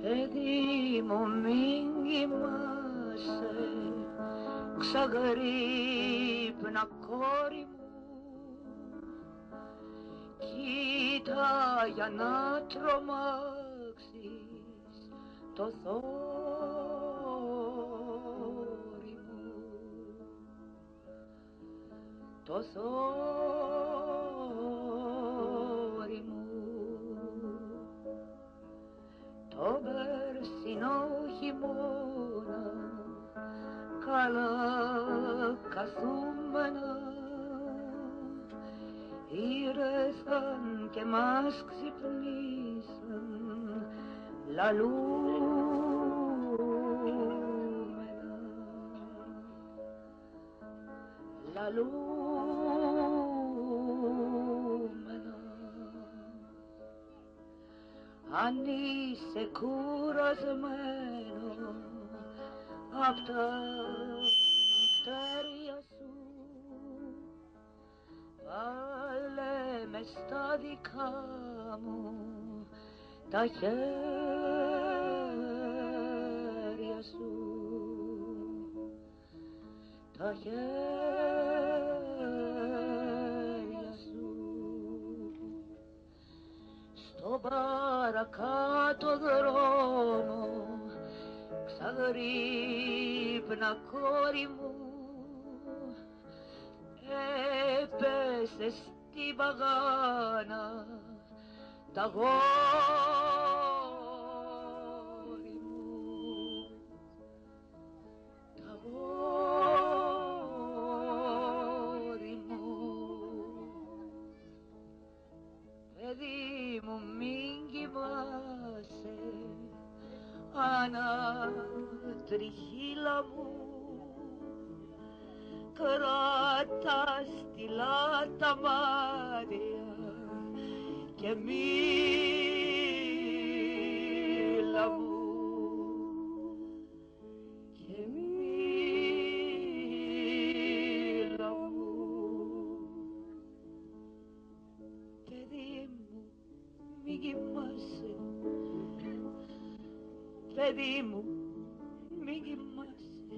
Παιδί μου μην κοιμάσαι, ξαγρύπνα κόρη μου, κοίτα για να τρομάξεις το θόρυ μου, το θόρυ μου. Το περσινό χειμώνα καλά καθούμενα ήρθαν και μας ξυπνήσαν λαλούμενα, λαλούμενα. Αν είσαι κουρασμένο απ' τα μυστέρια σου, βάλε μες στα δικά μου τα χέρια σου, τα χέρια σου. Στο παρακάτω δρόμο ξαγρύπνα κόρη μου, έπεσε στη παγάνα τα γόρι μου, τα γόρι μου. Παιδί μου μην κοιμάσαι, ανατριχύλα μου, κράτα στυλά τα μάτια και μίλα μου, και μίλα μου. Παιδί μου μη κοιμάσαι, παιδί μου μη κοιμάσαι,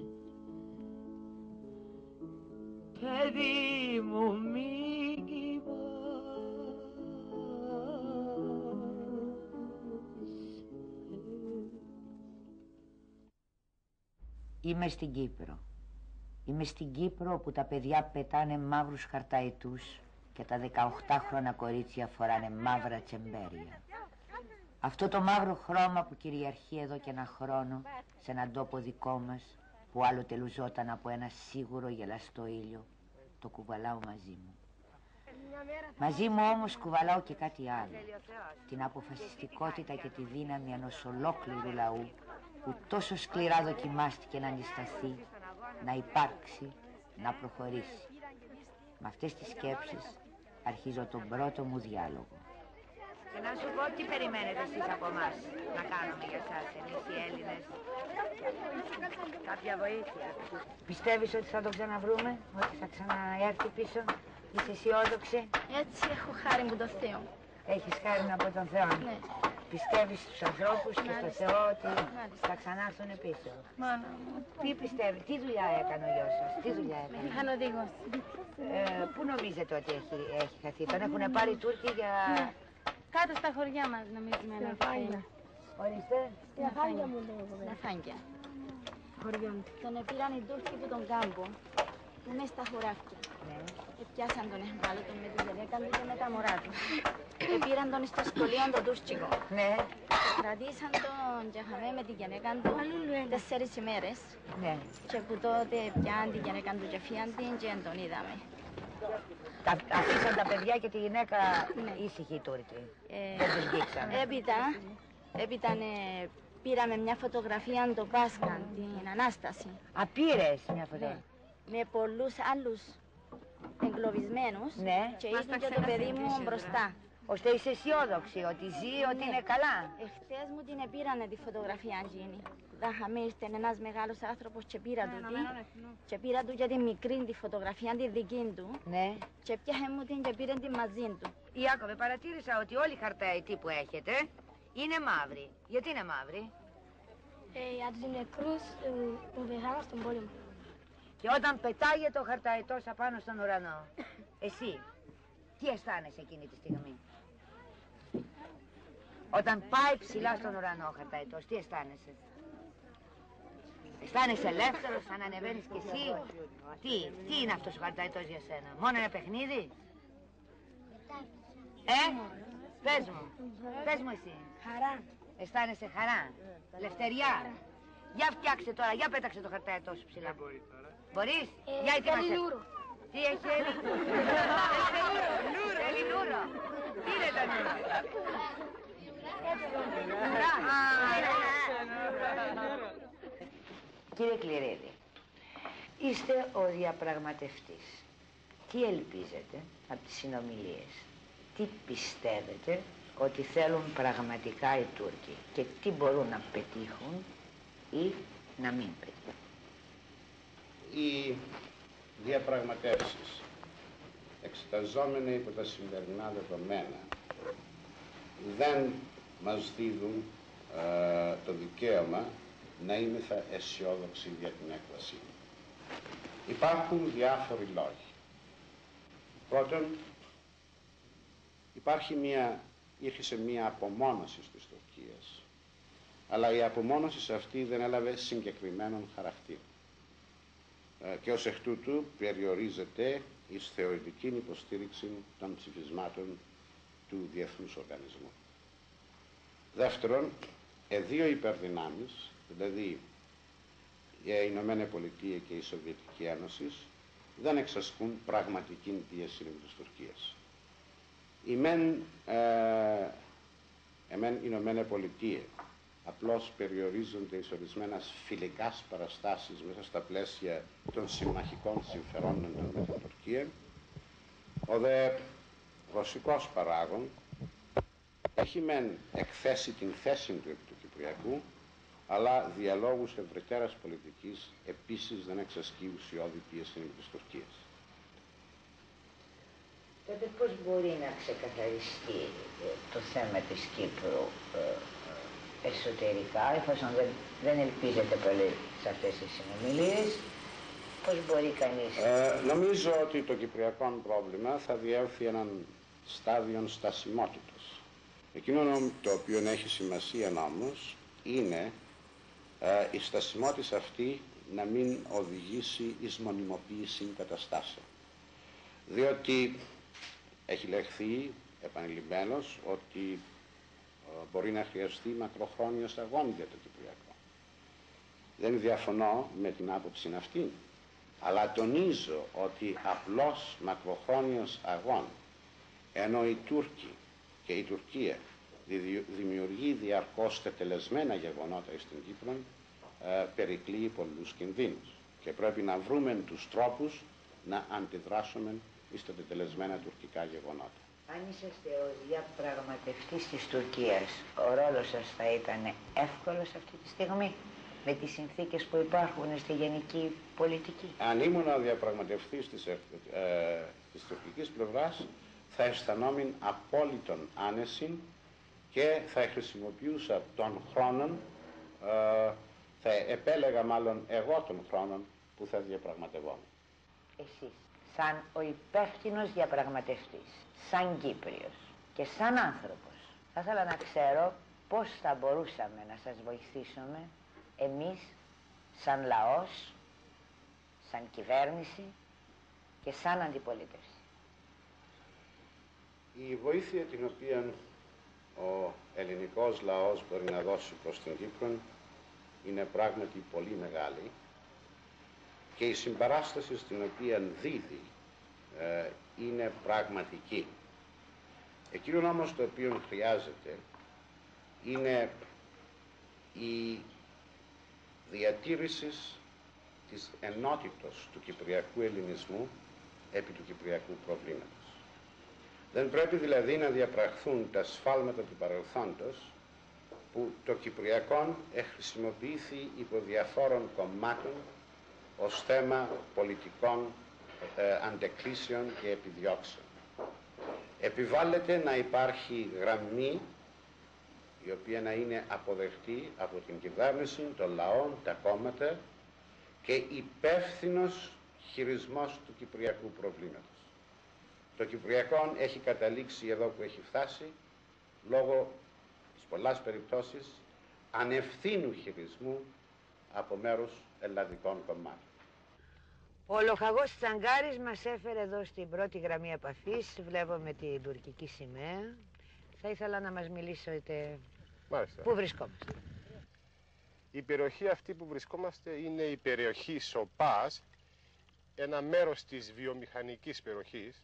παιδί μου μη κοιμάσαι. Είμαι στην Κύπρο. Είμαι στην Κύπρο όπου τα παιδιά πετάνε μαύρους χαρταετούς και τα 18χρονα κορίτσια φοράνε μαύρα τσεμπέρια. Αυτό το μαύρο χρώμα που κυριαρχεί εδώ και ένα χρόνο σε έναν τόπο δικό μας, που άλλοτε λουζόταν από ένα σίγουρο γελαστό ήλιο, το κουβαλάω μαζί μου. Μαζί μου όμως κουβαλάω και κάτι άλλο, την αποφασιστικότητα και τη δύναμη ενός ολόκληρου λαού που τόσο σκληρά δοκιμάστηκε να αντισταθεί, να υπάρξει, να προχωρήσει. Με αυτές τις σκέψεις αρχίζω τον πρώτο μου διάλογο. Και να σου πω τι περιμένετε εσείς από εμάς να κάνουμε για εσάς, εμείς οι Έλληνες. Κάποια βοήθεια. Πιστεύεις ότι θα το ξαναβρούμε, ότι θα ξαναέρθει πίσω? Είσαι αισιόδοξη? Έτσι έχω χάρη μου το Θεό. Έχεις χάρη από τον Θεό? Ναι. Πιστεύεις στους ανθρώπους και στο Θεό ότι θα ξανάρθουν πίσω? Μάνα μου. Τι πιστεύεις, τι δουλειά έκανε ο γιος σας, τι δουλειά έκανε? Μηχανοδηγός. Πού νομίζετε ότι έχει χαθεί? Τον έχουν πάρει οι Τούρκοι για... Ναι. Κάτω στα χωριά μας νομίζουμε να είναι. Ορίστε. Στην Αφάνια μου λέω. Στην Αφάνια. Χωριό μου. Τον πήραν οι Τούρκοι που τον κάμπο. Που μες στα χωράφια. Ναι. Πιάσαν τον εχβάλλον με τη γυναίκα του και με τα μωρά του. Πήραν τον στο σχολείο τον Τούρκικο. Ναι. Κρατήσαν τον και είχαμε με τη γυναίκα του 4 ημέρες. Ναι. Και που τότε πιάνε τη γυναίκα του και φύγαν την και τον είδαμε. Αφήσαν τα παιδιά και τη γυναίκα ήσυχοι οι Τούρκοι. Δεν τους γίξανε. Έπειτα πήραμε μια φωτογραφία το Πάσχα, την Ανάσταση. Πήρες μια φωτογραφία? Με πολλούς άλλους εγκλωβισμένους και ήρθε και το παιδί μου μπροστά. Ώστε είσαι αισιόδοξη ότι ζει, ότι είναι καλά. Εχθές μου την πήρανε τη φωτογραφία εκείνη. Δάχαμε ήρθε ένας μεγάλος άνθρωπος και πήρα του την. Και πήρα του για τη μικρή τη φωτογραφία, τη δική του. Ναι. Και πιάχε μου την και πήρε την μαζί του. Ιάκωβε, παρατήρησα ότι όλοι οι χαρταετοί που έχετε Είναι μαύρη. Γιατί είναι μαύρη? Για τους νεκρούς που πεθάναν στον πόλεμο. Και όταν πετάγεται ο χαρταετός απάνω στον ουρανό, εσύ τι αισθάνεσαι εκείνη τη στιγμή? Όταν πάει ψηλά στον ουρανό ο χαρταετός, τι αισθάνεσαι? Αισθάνεσαι ελεύθερος, σαν ανεβαίνεις κι εσύ? Τι είναι αυτός ο χαρταετός για σένα? Μόνο ένα παιχνίδι? Πες μου εσύ. Χαρά. Αισθάνεσαι χαρά, ελευθεριά. Για φτιάξε τώρα, για πέταξε το χαρταετό σου ψηλά. Μπορείς? Για ετοίμασε. Τι έχει Έλλη? Θέλει νούρο. Τι είναι το νούρο? Κύριε Κληρίδη, είστε ο διαπραγματευτής. Τι ελπίζετε από τις συνομιλίες? Τι πιστεύετε ότι θέλουν πραγματικά οι Τούρκοι και τι μπορούν να πετύχουν ή να μην πετύχουν? Οι διαπραγματεύσεις, εξεταζόμενοι υπό τα σημερινά δεδομένα, δεν μας δίδουν το δικαίωμα να είμαστε αισιόδοξοι για την έκβασή. Υπάρχουν διάφοροι λόγοι. Πρώτον, ήρθε μια απομόνωση της Τουρκίας, αλλά η απομόνωση αυτή δεν έλαβε συγκεκριμένον χαρακτήρα και ως εκ τούτου περιορίζεται εις θεωρητική υποστήριξη των ψηφισμάτων του Διεθνούς Οργανισμού. Δεύτερον, δύο υπερδυνάμεις, δηλαδή η Ηνωμένα Πολιτεία και η Σοβιετική Ένωση, δεν εξασκούν πραγματική πίεση της Τουρκίας. Οι μεν Ηνωμένα Πολιτεία απλώς περιορίζονται εις ορισμένες φιλικές παραστάσεις μέσα στα πλαίσια των συμμαχικών συμφερόντων με την Τουρκία. Ο δε ρωσικός παράγων έχει μεν εκθέσει την θέση του επί του Κυπριακού, αλλά διαλόγους ευρυτέρας πολιτικής επίσης δεν εξασκεί ουσιώδη πίεση της Τουρκίας. Τότε πώς μπορεί να ξεκαθαριστεί το θέμα της Κύπρου εσωτερικά, εφόσον δεν ελπίζετε πολύ σε αυτές τις συνομιλίες, πώς μπορεί κανείς... Νομίζω ότι το κυπριακό πρόβλημα θα διέλθει έναν στάδιο στασιμότητας. Εκείνο το οποίο έχει σημασία όμως είναι η στασιμότητα αυτή να μην οδηγήσει εις μονιμοποίηση καταστάσεων. Διότι έχει λεχθεί επανειλημμένος ότι μπορεί να χρειαστεί μακροχρόνιος αγών για το Κυπριακό. Δεν διαφωνώ με την άποψη αυτή, αλλά τονίζω ότι απλώς μακροχρόνιος αγών, ενώ οι Τούρκοι και η Τουρκία δημιουργεί διαρκώς τετελεσμένα γεγονότα στην Κύπρο, περικλείει πολλούς κινδύνους και πρέπει να βρούμε τους τρόπους να αντιδράσουμε στα τετελεσμένα τουρκικά γεγονότα. Αν είσαστε ο διαπραγματευτής της Τουρκίας, ο ρόλος σας θα ήταν εύκολος αυτή τη στιγμή με τις συνθήκες που υπάρχουν στη γενική πολιτική? Αν ήμουν ο διαπραγματευτής της τουρκικής πλευράς, θα αισθανόμουν απόλυτον άνεση και θα χρησιμοποιούσα τον χρόνο, θα επέλεγα μάλλον εγώ τον χρόνο που θα διαπραγματευόμουν. Εσείς, σαν ο υπεύθυνος διαπραγματευτής, σαν Κύπριος και σαν άνθρωπος, θα ήθελα να ξέρω πώς θα μπορούσαμε να σας βοηθήσουμε εμείς σαν λαός, σαν κυβέρνηση και σαν αντιπολίτευση. Η βοήθεια την οποία ο ελληνικός λαός μπορεί να δώσει προς την Κύπρο είναι πράγματι πολύ μεγάλη και η συμπαράσταση στην οποία δίδει είναι πραγματική. Εκείνο όμως το οποίο χρειάζεται είναι η διατήρηση της ενότητος του κυπριακού ελληνισμού επί του κυπριακού προβλήματος. Δεν πρέπει δηλαδή να διαπραχθούν τα σφάλματα του παρελθόντος που το Κυπριακό χρησιμοποιήθη υπό διαφόρων κομμάτων ως θέμα πολιτικών αντεκκλήσεων και επιδιώξεων. Επιβάλλεται να υπάρχει γραμμή η οποία να είναι αποδεκτή από την κυβέρνηση, των λαών, τα κόμματα και υπεύθυνος χειρισμός του κυπριακού προβλήματος. Το Κυπριακό έχει καταλήξει εδώ που έχει φτάσει λόγω της πολλάς περιπτώσεις ανευθύνου χειρισμού από μέρους ελλαδικών κομμάτων. Ο λοχαγός Τσαγκάρης μας έφερε εδώ στην πρώτη γραμμή επαφής. Βλέπουμε την τουρκική σημαία. Θα ήθελα να μας μιλήσετε. Μάλιστα. Πού βρισκόμαστε? Η περιοχή αυτή που βρισκόμαστε είναι η περιοχή Σοπάς, ένα μέρος της βιομηχανικής περιοχής,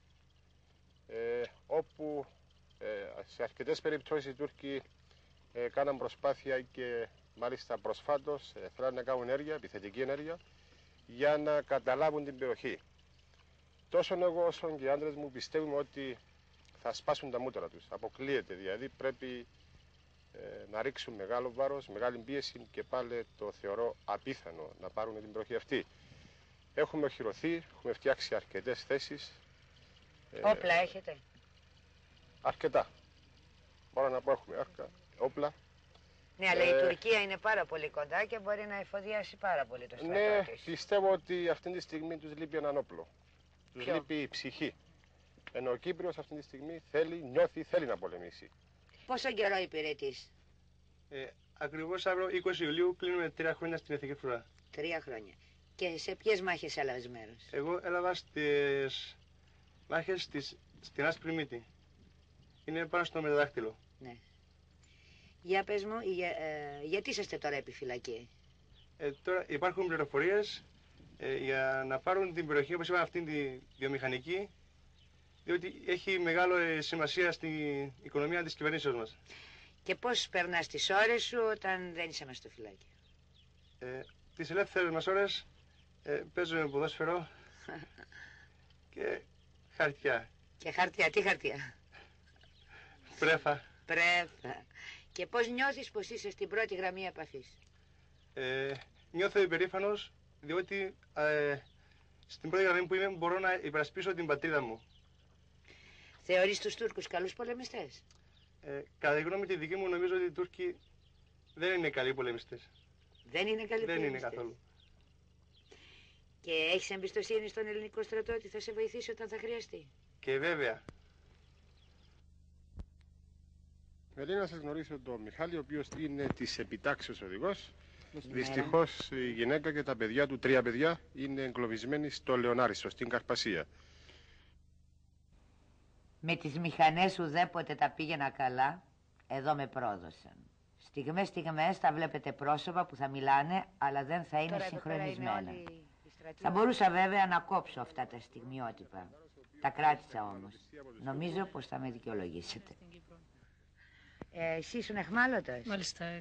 όπου σε αρκετές περιπτώσεις οι Τούρκοι κάναν προσπάθεια και μάλιστα προσφάτως θέλουν να κάνουν ενέργεια, επιθετική ενέργεια, για να καταλάβουν την περιοχή. Τόσο εγώ όσο και οι άντρες μου πιστεύουμε ότι θα σπάσουν τα μούτρα τους. Αποκλείεται, δηλαδή πρέπει να ρίξουν μεγάλο βάρος, μεγάλη πίεση και πάλι το θεωρώ απίθανο να πάρουν την περιοχή αυτή. Έχουμε οχυρωθεί, έχουμε φτιάξει αρκετές θέσεις. Όπλα έχετε? Αρκετά. Μπορώ να πω έχουμε όπλα. Ναι, αλλά η Τουρκία είναι πάρα πολύ κοντά και μπορεί να εφοδιάσει πάρα πολύ το στρατό Ναι, της. πιστεύω ότι αυτή τη στιγμή τους λείπει έναν όπλο. Τους λείπει η ψυχή. Ενώ ο Κύπριος αυτή τη στιγμή νιώθει, θέλει να πολεμήσει. Πόσο καιρό υπηρετείς? Ακριβώς αύριο 20 Ιουλίου κλείνουμε 3 χρόνια στην Εθνική Φρουρά. 3 χρόνια. Και σε ποιες μάχες έλαβες μέρος? Εγώ έλαβα στις μάχες στην Άσπρη Μύτη. Είναι πάνω στο Μεταδάχτυλο. Ναι. Για πες μου, γιατί είσαστε τώρα επιφυλακή? Τώρα υπάρχουν πληροφορίες για να πάρουν την περιοχή, όπως είπαμε, αυτήν τη βιομηχανική, διότι έχει μεγάλη σημασία στην οικονομία της κυβερνήσεως μας. Και πώς περνάς τις ώρες σου όταν δεν είσαι μες στο φυλάκι? Τις ελεύθερες μας ώρες παίζουμε ποδόσφαιρο και χαρτιά. Και χαρτιά, τι χαρτιά? Πρέφα. Πρέφα. Και πώς νιώθεις πως είσαι στην πρώτη γραμμή επαφής? Νιώθω υπερήφανος, διότι στην πρώτη γραμμή που είμαι μπορώ να υπερασπίσω την πατρίδα μου. Θεωρείς τους Τούρκους καλούς πολεμιστές? Κατά τη γνώμη τη δική μου, νομίζω ότι οι Τούρκοι δεν είναι καλοί πολεμιστές. Δεν είναι καλοί πολεμιστές? Δεν είναι καθόλου. Και έχεις εμπιστοσύνη στον ελληνικό στρατό ότι θα σε βοηθήσει όταν θα χρειαστεί? Και βέβαια. Μελή, να σας γνωρίσω τον Μιχάλη, ο οποίος είναι της επιτάξεως οδηγός. Δυστυχώς η γυναίκα και τα παιδιά του, 3 παιδιά, είναι εγκλωβισμένοι στο Λεωνάριστο, στην Καρπασία. Με τις μηχανές ουδέποτε τα πήγαινα καλά, εδώ με πρόδωσαν. Στιγμές τα βλέπετε πρόσωπα που θα μιλάνε, αλλά δεν θα είναι συγχρονισμένα. Θα μπορούσα βέβαια να κόψω αυτά τα στιγμιότυπα. Τα κράτησα όμως. Νομίζω πως θα με δικαιολογήσετε. Εσύ ήσουν αιχμάλωτος? Μάλιστα.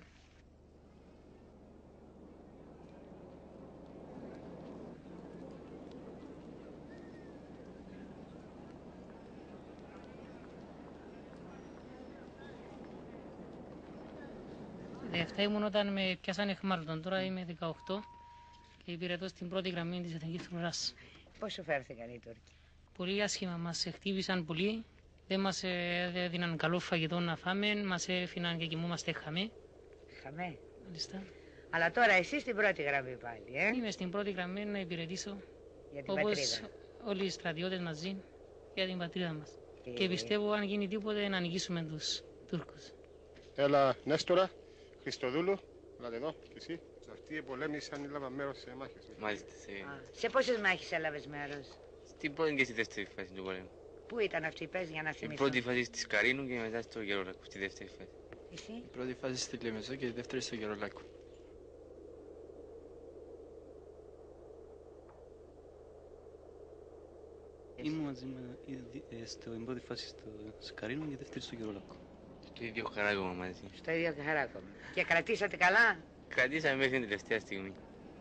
Αυτά ήμουν όταν με πιάσαν αιχμάλωτον. Τώρα είμαι 18 και υπηρετώ στην πρώτη γραμμή της Εθνικής Φρουράς. Πώς σου φέρθηκαν οι Τούρκοι? Πολύ άσχημα. Μας χτύπησαν πολύ. Δεν μας έδιναν καλό φαγητό να φάμε. Μας έφυναν και κοιμούμαστε χαμέ. Χαμέ. Μάλιστα. Αλλά τώρα εσύ στην πρώτη γραμμή πάλι, Είμαι στην πρώτη γραμμή να υπηρετήσω. Για την όπως πατρίδα. όλοι οι στρατιώτες μαζί για την πατρίδα μας. Και πιστεύω αν γίνει τίποτε να νικήσουμε τους Τούρκους. Έλα, Νέστορα, Χριστοδούλου, έλατε εδώ και εσύ. Αυτοί πολέμησαν, έλαβαν μέρος σε μάχες. Μάλιστα. Σε πόσες μάχες έλαβες μέρος? Στην πρώτη και στη δεύτερη φάση του πολέμου. Πού ήταν αυτή, πες για να Η θυμηθώ. πρώτη φάση στη Σκαρίνου και μετά στο Γερολάκο, στη δεύτερη φάση. Εσύ? Η πρώτη φάση στη Λεμεσό και η δεύτερη στο Γερολάκο. Ήμουν μαζί στην πρώτη φάση στο Σκαρίνου και δεύτερη στο Γερολάκο. Στο ίδιο χαράκωμα μαζί. Στο ίδιο χαράκωμα. Και κρατήσατε καλά? Κρατήσαμε μέχρι την τελευταία στιγμή.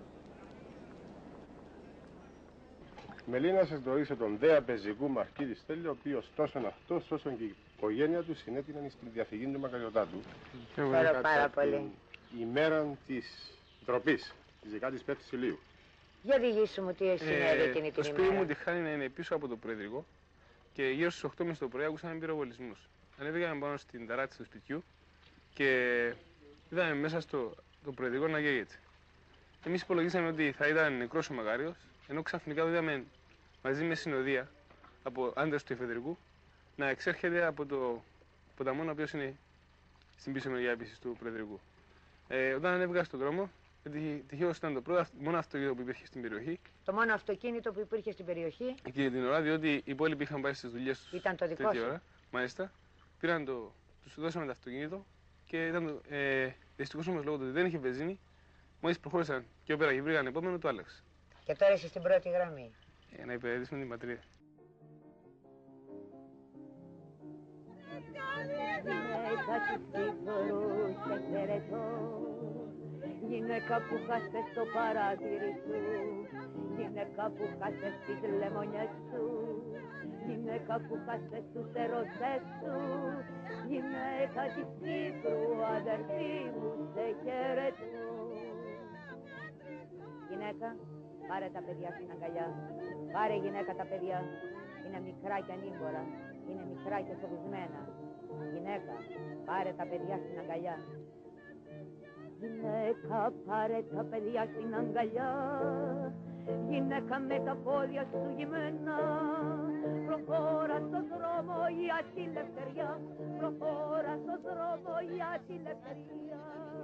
Μελή, να σας γνωρίσω τον Δέα Πεζικού Μαρκίδη Στέλιο, ο οποίος τόσο αυτός όσο και η οικογένεια του συνέτειναν στην διαφυγή του Μακαριωτάτου. Ευχαριστώ πάρα πολύ. Η μέρα της ντροπής, της 15ης Ιουλίου. Για διηγήσου μου τι συνέβη εκείνη την ημέρα. Το σπίτι μου τυχάνει να είναι πίσω από το Προεδρικό και γύρω στις 8.30 το πρωί άκουσαμε πυροβολισμούς. Ανέβηκαμε πάνω στην ταράτσα του σπιτιού και είδαμε μέσα στο προεδρικό να καίγεται. Εμείς υπολογίσαμε ότι θα ήταν νεκρός ο Μακάριος, ενώ ξαφνικά το είδαμε μαζί με συνοδεία από άντρες του εφεδρικού να εξέρχεται από το ποταμό, ο οποίος είναι στην πίσω μεριά επίσης του προεδρικού. Όταν ανέβηκα στον δρόμο, τυχαίως ήταν το πρώτο μόνο αυτοκίνητο που υπήρχε στην περιοχή. Το μόνο αυτοκίνητο που υπήρχε στην περιοχή. Εκείνη την ώρα, διότι οι υπόλοιποι είχαν πάει στις δουλειές τους. Ήταν το δικό σου. Ώρα, μάλιστα. Τους δώσαμε το αυτοκίνητο και ήταν δυστυχώς όμως λόγω του ότι δεν είχε βενζίνη, μόλις προχώρησαν και όπερα και βρήκαν επόμενο, το άλλαξε. Και τώρα είσαι στην πρώτη γραμμή. Να υπηρετήσουμε την πατρίδα. Γυναίκα του Κύπρου σε χαιρετώ, γυναίκα που χάσες στο παράθυρι σου, γυναίκα που χάσες τις λεμονιές σου, γυναίκα που χάσες τους ερωτές σου, γυναίκα της Κύπρου, αδερφή μου, σε χαιρετώ. Γυναίκα, πάρε τα παιδιά στην αγκαλιά, πάρε γυναίκα τα παιδιά, είναι μικρά και ανήμπορα, είναι μικρά και φοβισμένα. Γυναίκα, πάρε τα παιδιά στην αγκαλιά. Γυναίκα, πάρε τα παιδιά στην αγκαλιά, γυναίκα με τα πόδια σου γυμμένα, προχώρα στον δρόμο για τη ελευθερία, προχώρα στον δρόμο για τη ελευθερία.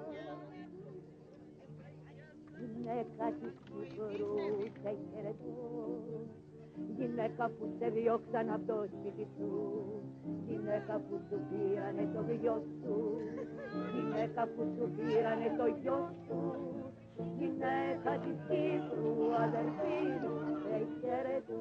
Γυναίκα της Κύπρου, σε χαιρετώ, γυναίκα που σε διώξαν από το σπίτι σου, γυναίκα που σου πήρανε το γιο σου, γυναίκα που σου πήρανε το γιο σου, γυναίκα της Κύπρου, αδερφή μου, σε χαιρετώ.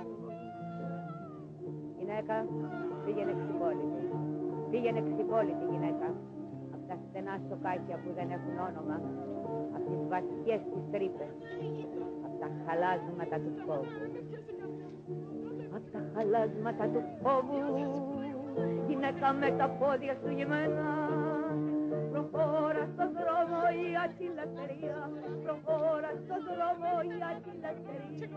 Γυναίκα, πήγαινε ξυπόλυτη, πήγαινε ξυπόλυτη γυναίκα, απ' τα στενά σοκάκια που δεν έχουν όνομα, απ' τις βαθιές τις τρύπες, απ' τα χαλάσματα του φόβου. Απ' τα χαλάσματα του φόβου, γυναίκα με τα πόδια σου γυμμένα, προχώρα στον δρόμο για την ελευθερία, προχώρα στον δρόμο για την ελευθερία.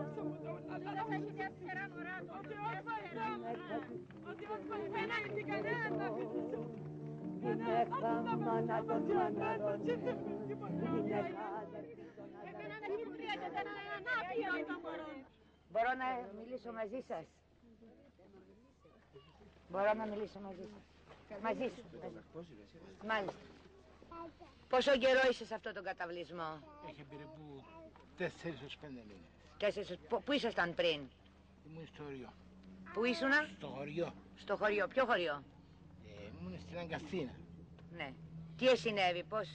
Γυναίκα μάνα των μάναδων, γυναίκα αδερφή των αδερφών. Μπορώ να μιλήσω μαζί σας. Μπορώ να μιλήσω μαζί σας. Μαζί σου. Μάλιστα. Πόσο καιρό είσαι σε αυτόν τον καταβλισμό? Έχει περίπου 4-5 μήνες. Πού ήσασταν πριν? Ήμουν στο χωριό. Πού ήσουνα? Στο χωριό. Στο χωριό. Ποιο χωριό? Ήμουν στην Αγκαθίνα. Ναι. Τι συνέβη, πώς?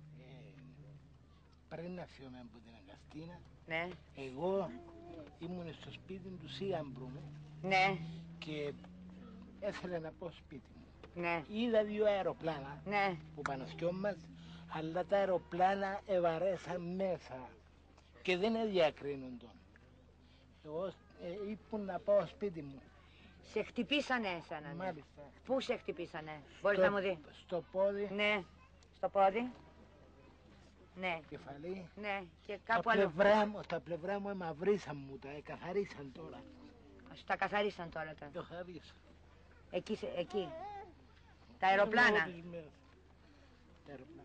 Πριν να φύγουμε από την Αγκαθίνα, ναι, εγώ ήμουν στο σπίτι του Σίαμπρου μου. Ναι. Και έθελα να πάω σπίτι μου. Ναι. Είδα 2 αεροπλάνα, ναι, που πάνω σκιό μας, αλλά τα αεροπλάνα ευαρέσαν μέσα και δεν διακρίνονταν. Εγώ είπα να πάω σπίτι μου. Σε χτυπήσανε εσένα? Μάλιστα. Πού σε χτυπήσανε? Μπορείς να μου δει? Στο πόδι. Ναι. Στο πόδι. Ναι. Κεφαλή. Ναι. Και κάπου άλλο. Τα πλευρά μου εμαυρίσαν μου, τα καθαρίσαν τώρα. Τα καθαρίσαν τώρα τα. Το χαρίσαν. Εκεί. Τα αεροπλάνα. Τα αεροπλάνα.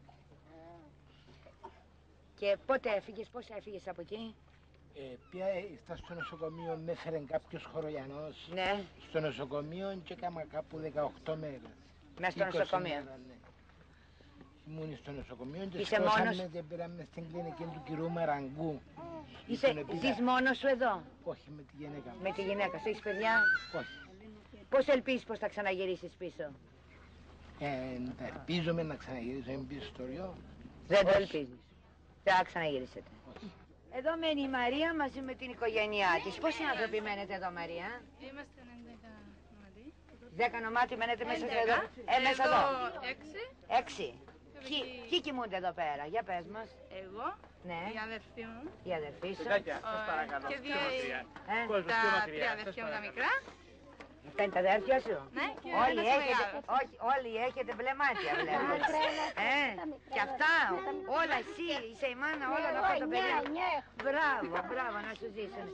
Και πότε έφυγες, πώς έφυγες από εκεί? Πια ήρθα στο νοσοκομείο, με έφερε κάποιος χωρογιανός. Ναι. Στο νοσοκομείο και έκανα κάπου 18 μέρες. Μέσα στο νοσοκομείο. Μέρες, ναι. Ήμουν στο νοσοκομείο και είσαι σκόσαμε μόνος? και πήραμε στην κλινική του κυρίου Μαραγκού. Ζεις μόνος σου εδώ? Όχι, με τη γυναίκα μου. Με τη γυναίκα σου, έχεις παιδιά? Όχι. Πώς ελπίζεις πως θα ξαναγυρίσεις πίσω? Ελπίζομαι να ξαναγυρίσω πίσω στο Ριό. Δεν το ελπίζεις? Δεν θα ξαναγυρίσετε? Όχι. Εδώ μένει η Μαρία μαζί με την οικογένειά της. Πόσοι άνθρωποι μένετε εδώ, Μαρία? Είμαστε 11 νοματοί. 10 νομάτοι μένετε μέσα εδώ? Μέσα εδώ. 6. Ποιοι κοιμούνται εδώ πέρα, για πες μας. Εγώ, ναι, η αδερφή μου. Η αδερφή σου. Και δύο τα 3 αδερφιά μου τα μικρά. Αυτά είναι τα αδέρφια σου? Ναι, όλοι έχετε μπλε μάτια, βλέπω. Και αυτά, όλα εσύ, είσαι η μάνα όλων αυτών των παιδιών. Μπράβο, να σου ζήσουν.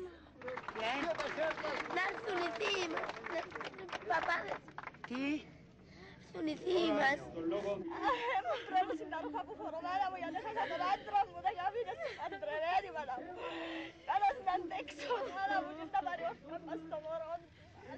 Να έρθουν οι θύοι μας, παπάδες. Τι? έρθουν οι θείοι μας. Μου τρέλωσε τα ρούχα που φορώ, μάνα μου, γιατί έχασα τον άντρα μου, 10 μήνες παντρεμένη, μάνα μου. Κάνας να αντέξω, μάνα μου, και στα παριόρθα μας στο μωρό του.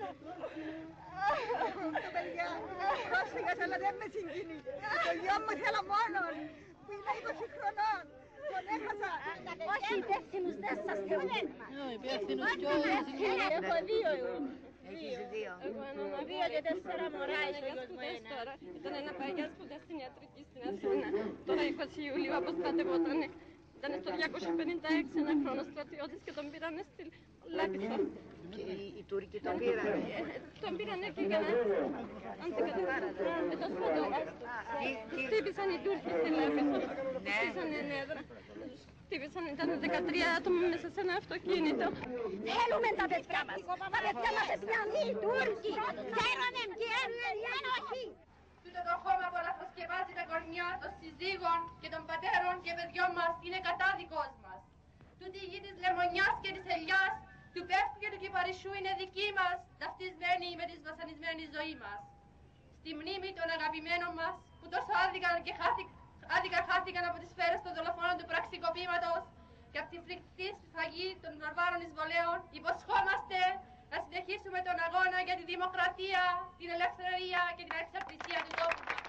Το παιδιά, πρόσφυγας, αλλά δεν με συγκινεί. Το γιο μου θέλω μόνον, που είναι 20 χρονών. Τον έχασα. Όχι, υπεύθυνους δεν σας θέλουν. Υπεύθυνους κι όλοι. Έχω δύο εγώ. Έχεις δύο. Εγώ έχω 2 και 4 μωρά στο γιος μου ένα. Ήταν ένα παγιά σπουδαία στην ιατρική στην Αθήνα. Τώρα 20 Ιουλίου αποστατευότανε. Ήταν στο 256 ένα χρόνο στρατιώτης και τον πήρανε στη Λάρισα. Και οι Τούρκοι τον πήρανε. Τον πήρανε εκεί για να αντικαταστήσουν με το στρατό. Χτύπησαν οι Τούρκοι στη Λάρισα. Χτύπησαν ενέδρα. Χτύπησαν, ήταν 13 άτομα μέσα σε ένα αυτοκίνητο. Θέλουμε τα παιδιά μας. Τα παιδιά μας εσπιανοί, Τούρκοι. Θέλουμε και ένοχοι. Τούτο το χώμα που αναφοσκευάζει τα κορμιά των συζύγων και των πατέρων και παιδιών μας είναι κατάδικος μας. Τούτη η γη της Λεμονιάς και της Ελιάς, του Πέφτου και του Κυπαρισιού είναι δική μας, ταυτισμένη με τη βασανισμένη ζωή μας. Στη μνήμη των αγαπημένων μας, που τόσο άδικα χάθηκαν από τις σφαίρες των δολοφόνων του πραξικοπήματος και από τη φρικτή σφαγή των βαρβάρων εισβολέων, υποσχόμαστε να συνεχίσουμε τον αγώνα για τη δημοκρατία, την ελευθερία και την ανεξαρτησία του τόπου μας.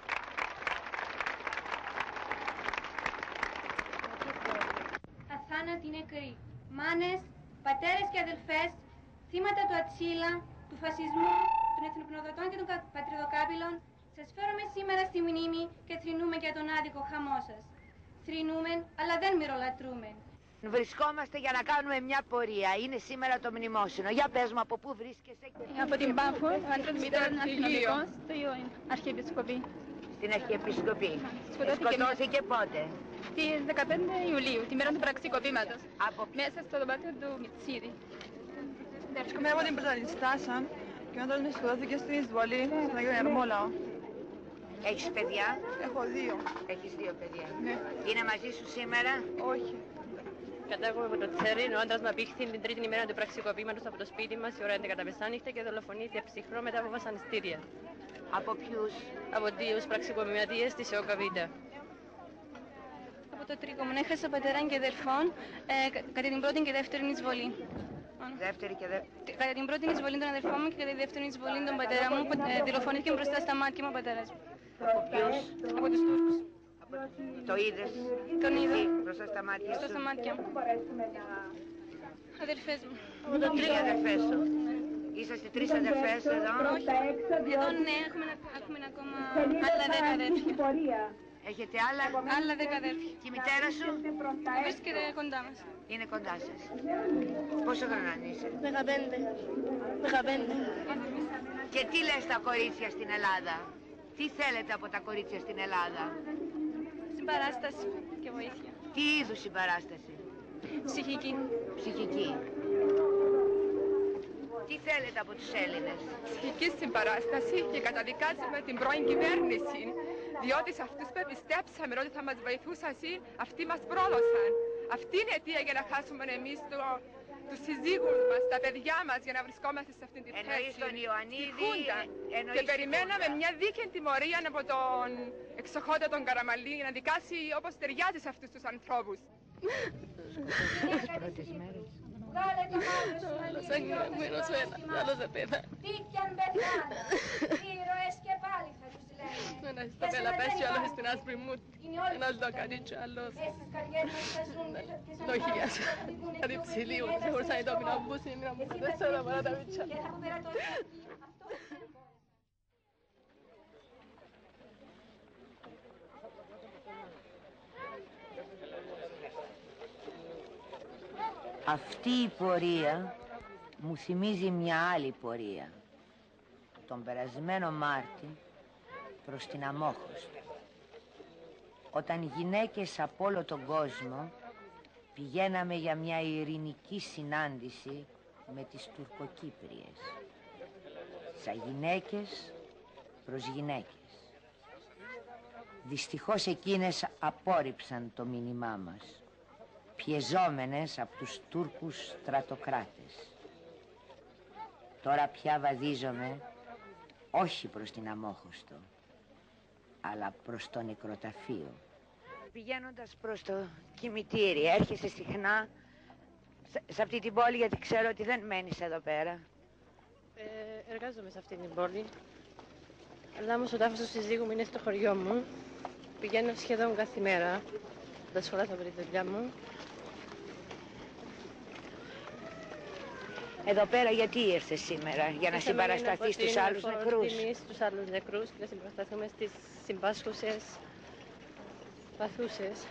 Αθάνατοι νεκροί, μάνες, πατέρες και αδελφές, θύματα του Ατσίλα, του φασισμού, των εθνοπνοδοτών και των πατριδοκάπηλων, σας φέρουμε σήμερα στη μνήμη και θρηνούμε για τον άδικο χαμό σας. Θρηνούμε, αλλά δεν μυρολατρούμε. Βρισκόμαστε για να κάνουμε μια πορεία. Είναι σήμερα το μνημόσυνο. Για πες μου, από πού βρίσκεσαι? Από την Πάφο, ο άντρας μου ήταν αστυνομικός στο Αρχιεπισκοπή. Στην Αρχιεπισκοπή. Σκοτώθηκε πότε? Στις 15 Ιουλίου, τη μέρα του πραξικοπήματος. Μέσα στο δωμάτιο του Μιτσίδη. Έρχομαι από την Πρωτανιστάσα και ο άντρας μου σκοτώθηκε στην εισβολή στον Αγίο Ερμόλαο. Έχεις παιδιά? Έχω 2. Έχεις 2 παιδιά. Ναι. Είναι μαζί σου σήμερα? Όχι. Κατάγομαι από το Τσέριν, ο άντρας μου απήχθη την τρίτη ημέρα του πραξικοπήματος από το σπίτι μας, η ώρα 11 τα μεσάνυχτα και δολοφονήθηκε ψυχρό μετά από βασανιστήρια. Από ποιους? Από 2 πραξικοπηματίες της ΕΟΚΑΒΙΤΑ. Από το Τρίκο μου έχασα πατέρα και αδερφών κατά την πρώτη και δεύτερη εισβολή. Δεύτερη και δεύτερη. Κατά την πρώτη εισβολή των αδερφών μου και κατά τη δεύτερη εισβολή των πατέρα μου που δολοφονήθηκε μπροστά στα μάτια μου ο πατέρας μου. Από ποιους? Από τους Τούρκους. Το είδες? Τον είδα. Μπροστά στα μάτια σου? Μπροστά στα μάτια μου. Αδερφές μου. Τρεις αδερφές σου. Είσαστε 3 αδερφές εδώ? Όχι. Εδώ ναι, έχουμε ακόμα άλλα 10 αδέρφια. Έχετε άλλα? Άλλα 10 αδέρφια. Και η μητέρα σου? Βρίσκεται κοντά μας. Είναι κοντά σας. Πόσο χρονών είσαι? 15. Και τι λες τα κορίτσια στην Ελλάδα? Τι θέλετε από τα κορίτσια στην Ελλάδα? Συμπαράσταση και βοήθεια. Τι είδους συμπαράσταση? Ψυχική. Ψυχική. Τι θέλετε από τους Έλληνες? Ψυχική συμπαράσταση και καταδικάζουμε την πρώην κυβέρνηση. Διότι σε αυτούς που πιστέψαμε ότι θα μας βοηθούσαν, αυτοί μας πρόδωσαν. Αυτή είναι η αιτία για να χάσουμε εμείς τους συζύγους μας, τα παιδιά μας, για να βρισκόμαστε σε αυτήν τη θέση. Εννοείς τον Ιωαννίδη? Και περιμέναμε μια δίκαιη τιμωρία από τον εξοχότητα τον Καραμαλή για να δικάσει όπως ταιριάζει σε αυτούς τους ανθρώπους. Βγάλε το μάλλον σου μαλλί, άλλος δεν πέθανε. δίκιαν πεθάνε, ήρωες και πάλι θα τους λένε. Ένας στο Πελαπές και άλλος στην Άσπρη μου, ένας δοκανί και άλλος δοχείας. Κάτι ψηλίου, σε χωρούσαν οι τόποι να μπούσουν, να μου πρωτέσσερα παρά τα μίτσια. Αυτή η πορεία μου θυμίζει μια άλλη πορεία. Τον περασμένο Μάρτη προς την Αμόχωστο. Όταν γυναίκες από όλο τον κόσμο πηγαίναμε για μια ειρηνική συνάντηση με τις Τουρκοκύπριες. Σαν γυναίκες προς γυναίκες. Δυστυχώς εκείνες απόρριψαν το μήνυμά μας, πιεζόμενες από τους Τούρκους στρατοκράτες. Τώρα πια βαδίζομαι όχι προς την Αμόχωστο, αλλά προς το νεκροταφείο. Πηγαίνοντας προς το κημητήρι, έρχεσαι συχνά σε αυτή την πόλη, γιατί ξέρω ότι δεν μένεις εδώ πέρα. Εργάζομαι σε αυτή την πόλη, αλλά όμως ο τάφος του συζύγου μου είναι στο χωριό μου. Πηγαίνω σχεδόν κάθε μέρα, τα σχολά από τη δουλειά μου. Εδώ πέρα γιατί ήρθες σήμερα, για να συμπαρασταθείς στους άλλους νεκρούς? Στους άλλους νεκρούς και να συμπαρασταθούμε στις συμπάσχουσες παθούσες.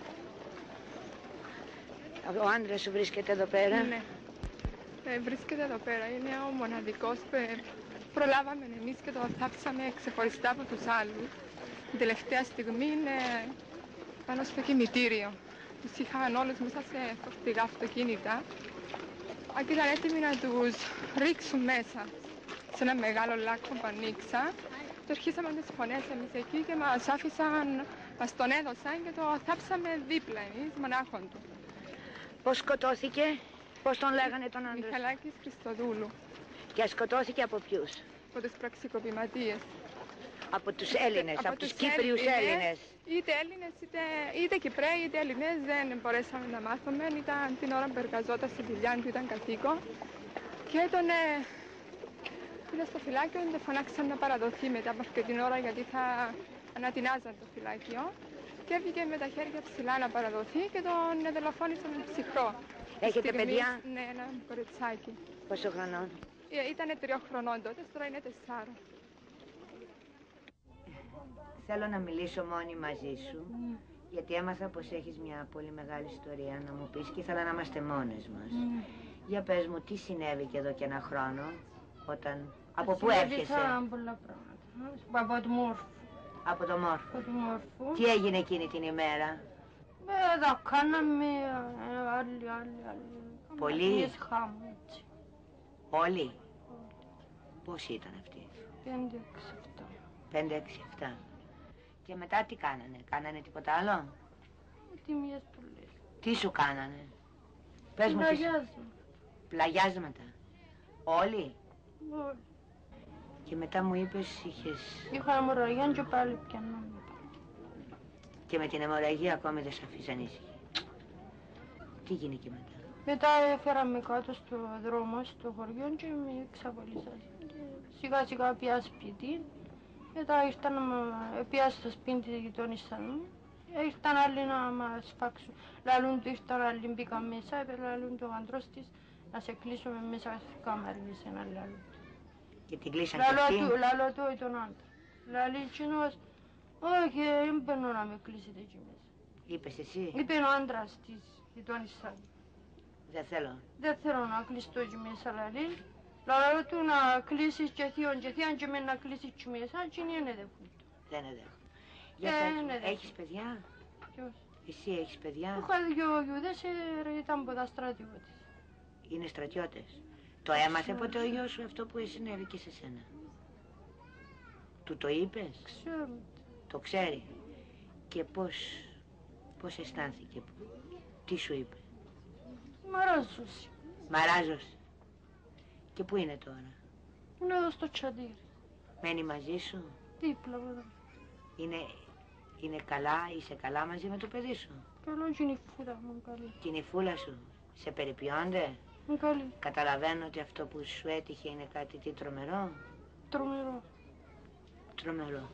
Ο άντρας σου βρίσκεται εδώ πέρα? Ναι, βρίσκεται εδώ πέρα. Είναι ο μοναδικός που προλάβαμε εμείς και το θάψαμε ξεχωριστά από τους άλλους. Την τελευταία στιγμή είναι πάνω στο κημητήριο. Τους είχαν όλους μέσα σε φορτηγά αυτοκίνητα και ήταν έτοιμοι να τους ρίξουν μέσα σε ένα μεγάλο λάκκο που ανοίξα. Το αρχίσαμε τις φωνές εμείς εκεί και μας άφησαν, μας τον έδωσαν και το θάψαμε δίπλα εμείς, μονάχον του. Πώς σκοτώθηκε, πώς τον λέγανε τον άντρα? Μιχαλάκης Χριστοδούλου. Και σκοτώθηκε από ποιους? Από τους πραξικοπηματίες. Από τους Έλληνες, από τους Κύπριους Έλληνες. Είτε Έλληνες, είτε Κυπραίοι, είτε Έλληνες, δεν μπορέσαμε να μάθουμε. Ήταν την ώρα που εργαζόταν στη δουλειά του, ήταν κατοίκο. Και τον είδα στο φυλάκιο, τον φωνάξαν να παραδοθεί μετά από αυτή την ώρα, γιατί θα ανατινάζαν το φυλάκιο. Και έβγηκε με τα χέρια ψηλά να παραδοθεί και τον δολοφόνησαν ψυχρό. Έχετε παιδιά? Ναι, ένα κοριτσάκι. Πόσο χρονών? Ήτανε 3 χρονών τότε, τώρα είναι 4. Θέλω να μιλήσω μόνη μαζί σου, γιατί έμαθα πως έχεις μια πολύ μεγάλη ιστορία να μου πεις και ήθελα να είμαστε μόνες μας. Για πες μου, τι συνέβη και εδώ και ένα χρόνο, όταν... Από πού έρχεσαι? Συνέβησαν πολλά πράγματα. Από το Μόρφο. Από το Μόρφο. Από το Μόρφο. Τι έγινε εκείνη την ημέρα? Εδώ κάναμε άλλοι. Πολλοί? Χάμω, έτσι. Όλοι? Πώς ήταν αυτοί? 5-6-7. 5-6-7. Και μετά τι κάνανε? Κάνανε τίποτα άλλο? Τιμίες πολλές. Τι σου κάνανε? Πες μου. Πλαγιάσματα. Όλοι? Όλοι. Και μετά μου είπες είχες... Είχα αιμορραγία και πάλι πιανόμουν. Και με την αιμορραγία ακόμη δεν σε αφήσαν ήσυχη. Τι γίνηκε μετά? Μετά έφεραμε κάτω στο δρόμο, στο χωριό και με εξαπολύσαν. Σιγά σιγά πια σπίτι. Μετά ήρθαν πια στο σπίτι της γειτόνισσας μου. Ήρθαν άλλοι να μας φάξουν. Λαλούν του ήρθαν άλλοι, μπήκαν μέσα, λαλούν του αντρός της να σε κλείσουμε μέσα στο κάμαρι σε ένα λαλού. Και την κλείσαν και αυτή? Λαλό του ή τον άντρα. Λαλεί εκείνος, όχι, δεν παίρνω να με κλείσετε εκεί μέσα. Είπες εσύ? Είπε ο άντρας της γειτόνισσας μου. Δεν θέλω. Δεν θέλω να κλειστώ εκεί μέσα, λαλεί. Λαλό του να κλείσεις και θείον και θείαν και με να κλείσεις εκεί μέσα, και είναι εδέχουν. Δεν εδέχουν. Για πες μου, έχεις παιδιά? Ποιος? Εσύ έχεις παιδιά? Είχα 2 γιουδές, ήταν ποτά στρατιώτες. Είναι στρατιώτες. Το έμαθε ποτέ ο γιος σου αυτό που συνέβη και σε σένα? Του το είπες? Ξέρω. Το ξέρει. Και πώς αισθάνθηκε? Τι σου είπε? Μαράζωσε. Μαράζωσε. Και πού είναι τώρα? Είναι εδώ στο τσαντήρι. Μένει μαζί σου? Δίπλα μου εδώ. Είναι καλά, είσαι καλά μαζί με το παιδί σου? Καλό και είναι η φούλα μου καλή. Και είναι η φούλα σου? Σε περιποιώνται? Καλή. Καταλαβαίνω ότι αυτό που σου έτυχε είναι κάτι τι τρομερό? Τρομερό. Τρομερό.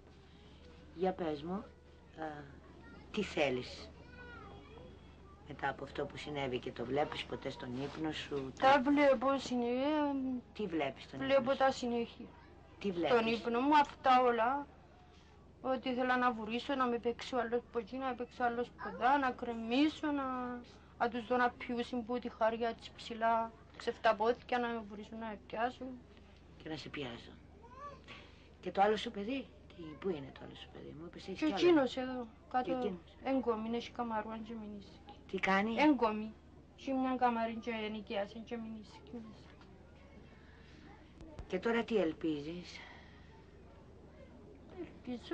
Για πες μου, τι θέλεις μετά από αυτό που συνέβη και το βλέπεις ποτέ στον ύπνο σου? Τα βλέπω συνέχεια. Τι βλέπεις στον ύπνο σου? Βλέπω τα συνέχεια. Τι βλέπεις? Στον ύπνο μου αυτά όλα. Ότι ήθελα να βουρήσω, να με παίξει ο άλλος από εκεί, να με παίξει ο άλλος ποδά, να κρεμίσω, να τους δω να πιούσουν που τη χάρια της ψηλά ξεφταπώθηκε, να με βουρήσουν, να με πιάσουν. Και να σε πιάσουν. Και το άλλο σου παιδί? Πού είναι το άλλο σου παιδί? Μου είπες έχεις και εκείνος εδώ, κάτω έγκομη, έχει καμαρούαν και μείνεις. Τι κάνει? Έγκομη. Έχει μια καμαρή και ενοικιάσε και μείνεις εκεί μέσα. Και τώρα τι ελπίζεις? Ελπίζω...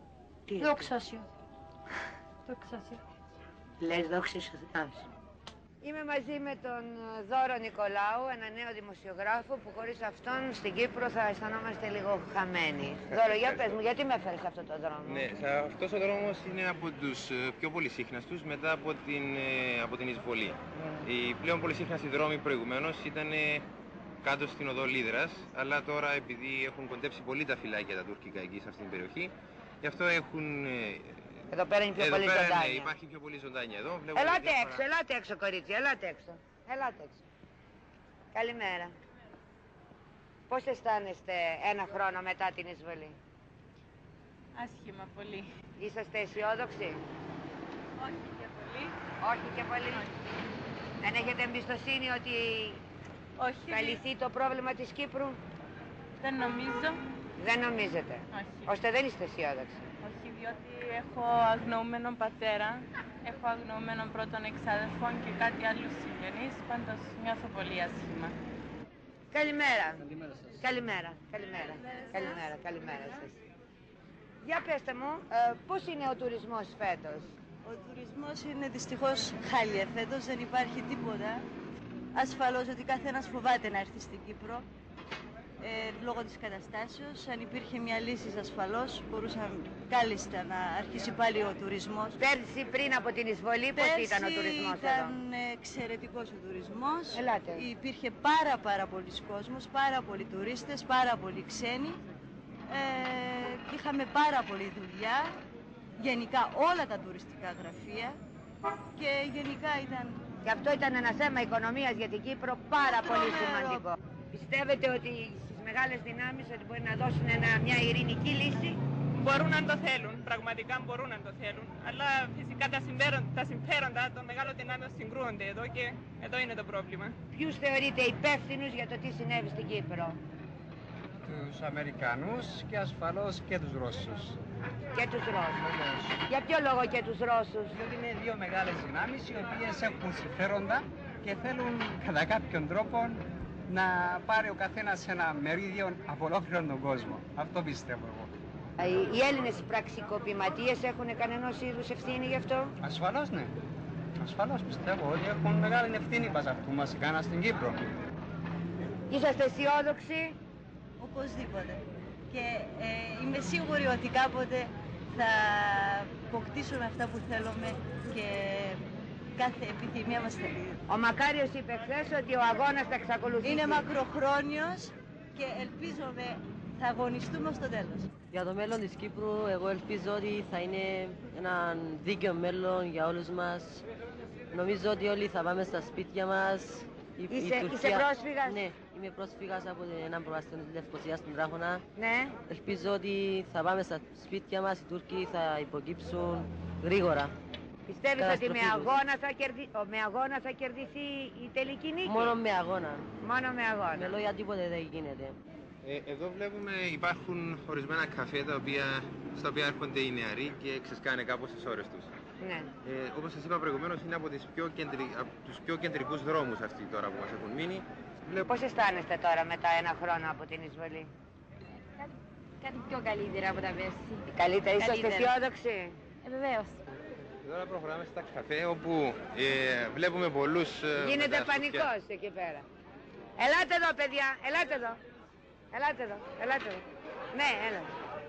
Δόξα σου. Δόξα σου. Λες δόξα σου Θεός. Είμαι μαζί με τον Δώρο Νικολάου, ένα νέο δημοσιογράφο που χωρίς αυτόν στην Κύπρο θα αισθανόμαστε λίγο χαμένοι. Δώρο, για πες μου, γιατί με έφερες σε αυτό το δρόμο? Ναι, αυτός ο δρόμος είναι από τους πιο πολυσύχναστους μετά από την εισβολή. Οι πλέον πολυσύχναστοι δρόμοι προηγουμένως ήταν κάτω στην οδό Λίδρας, αλλά τώρα επειδή έχουν κοντέψει πολύ τα φυλάκια τα τουρκικά εκεί σε αυτήν την περιοχή, γι' αυτό έχουν... Εδώ πέρα είναι πιο πολύ ζωντάνια. Ναι, υπάρχει πιο πολύ ζωντάνια εδώ. Ελάτε έξω κορίτσι, ελάτε έξω. Καλημέρα. Πώς αισθάνεστε ένα χρόνο μετά την εισβολή? Άσχημα πολύ. Είσαστε αισιόδοξοι? Όχι και πολύ. Όχι και πολύ. Δεν έχετε εμπιστοσύνη ότι θα λυθεί το πρόβλημα της Κύπρου? Δεν νομίζω. Δεν νομίζετε? Όχι. Ώστε δεν είστε αισιόδοξοι? Όχι, διότι έχω αγνοούμενον πατέρα, έχω αγνοούμενον πρώτον εξάδελφον και κάτι άλλο συγγενείς, πάντως νιώθω πολύ άσχημα. Καλημέρα. Καλημέρα σας. Για πέστε μου, πώς είναι ο τουρισμός φέτος? Ο τουρισμός είναι δυστυχώς χάλια φέτος, δεν υπάρχει τίποτα. Ασφαλώς ότι καθένας φοβάται να έρθει στην Κύπρο. Λόγω της καταστάσεως, αν υπήρχε μια λύση ασφαλώς, μπορούσαν κάλλιστα να αρχίσει πάλι ο τουρισμός. Πέρσι πριν από την εισβολή, πώς ήταν ο τουρισμός εδώ? Ήταν εξαιρετικός ο τουρισμός. Ελάτε. Υπήρχε πάρα πολλοί κόσμος, πάρα πολλοί τουρίστες, πάρα πολλοί ξένοι. Είχαμε πάρα πολλή δουλειά, γενικά όλα τα τουριστικά γραφεία και γενικά ήταν... Και αυτό ήταν ένα θέμα οικονομίας για την Κύπρο πάρα πολύ σημαντικό. Πιστεύετε ότι στις μεγάλες δυνάμεις ότι μπορεί να δώσουν μια ειρηνική λύση? Μπορούν να το θέλουν, πραγματικά μπορούν να το θέλουν. Αλλά φυσικά τα συμφέροντα των μεγάλων δυνάμεων συγκρούονται εδώ και εδώ είναι το πρόβλημα. Ποιους θεωρείτε υπεύθυνους για το τι συνέβη στην Κύπρο? Τους Αμερικανούς και ασφαλώς και τους Ρώσους. Και τους Ρώσους. Για ποιο λόγο και τους Ρώσους? Διότι είναι δύο μεγάλες δυνάμεις οι οποίες έχουν συμφέροντα και θέλουν κατά κάποιον τρόπο να πάρει ο καθένας ένα μερίδιο από ολόκληρο τον κόσμο. Αυτό πιστεύω εγώ. Οι Έλληνες πραξικοπηματίες έχουν κανένας είδους ευθύνη γι' αυτό? Ασφαλώς ναι. Ασφαλώς πιστεύω ότι έχουν μεγάλη ευθύνη πας αυτού μας κάνα στην Κύπρο. Είσαστε αισιόδοξοι? Οπωσδήποτε. Και είμαι σίγουρη ότι κάποτε θα αποκτήσουμε αυτά που θέλουμε και κάθε επιθυμία μας θέλει. Ο Μακάριος είπε χθες ότι ο αγώνας θα εξακολουθήσει. Είναι μακροχρόνιος και ελπίζομαι θα αγωνιστούμε στο τέλος. Για το μέλλον της Κύπρου, εγώ ελπίζω ότι θα είναι ένα δίκαιο μέλλον για όλους μας. Νομίζω ότι όλοι θα πάμε στα σπίτια μας. Είσαι πρόσφυγας? Ναι, είμαι πρόσφυγας από έναν προβαστικό της Λευκωσίας στην Τράχωνα. Ναι. Ελπίζω ότι θα πάμε στα σπίτια μας, οι Τούρκοι θα υποκύψουν γρήγορα. Πιστεύεις ότι με αγώνα θα κερδιθεί η τελική νίκη? Μόνο με αγώνα. Μόνο με αγώνα. Με λόγια τίποτε δεν γίνεται. Εδώ βλέπουμε υπάρχουν ορισμένα καφέ στα οποία έρχονται οι νεαροί και ξεσκάνε κάπως τις ώρες τους. Ναι. Όπως σας είπα προηγουμένως, είναι από τους πιο κεντρικούς δρόμους αυτοί τώρα που μας έχουν μείνει. Πώς αισθάνεστε τώρα μετά ένα χρόνο από την εισβολή? Κάτι πιο καλύτερα από τα πέρσι. Καλύτερα, είσαστε αισιόδοξοι? Βεβαίως. Τώρα προχωράμε στα καφέ όπου βλέπουμε πολλούς... Γίνεται πανικός εκεί πέρα. Ελάτε εδώ παιδιά, ελάτε εδώ. Ελάτε εδώ. Ναι, έλα.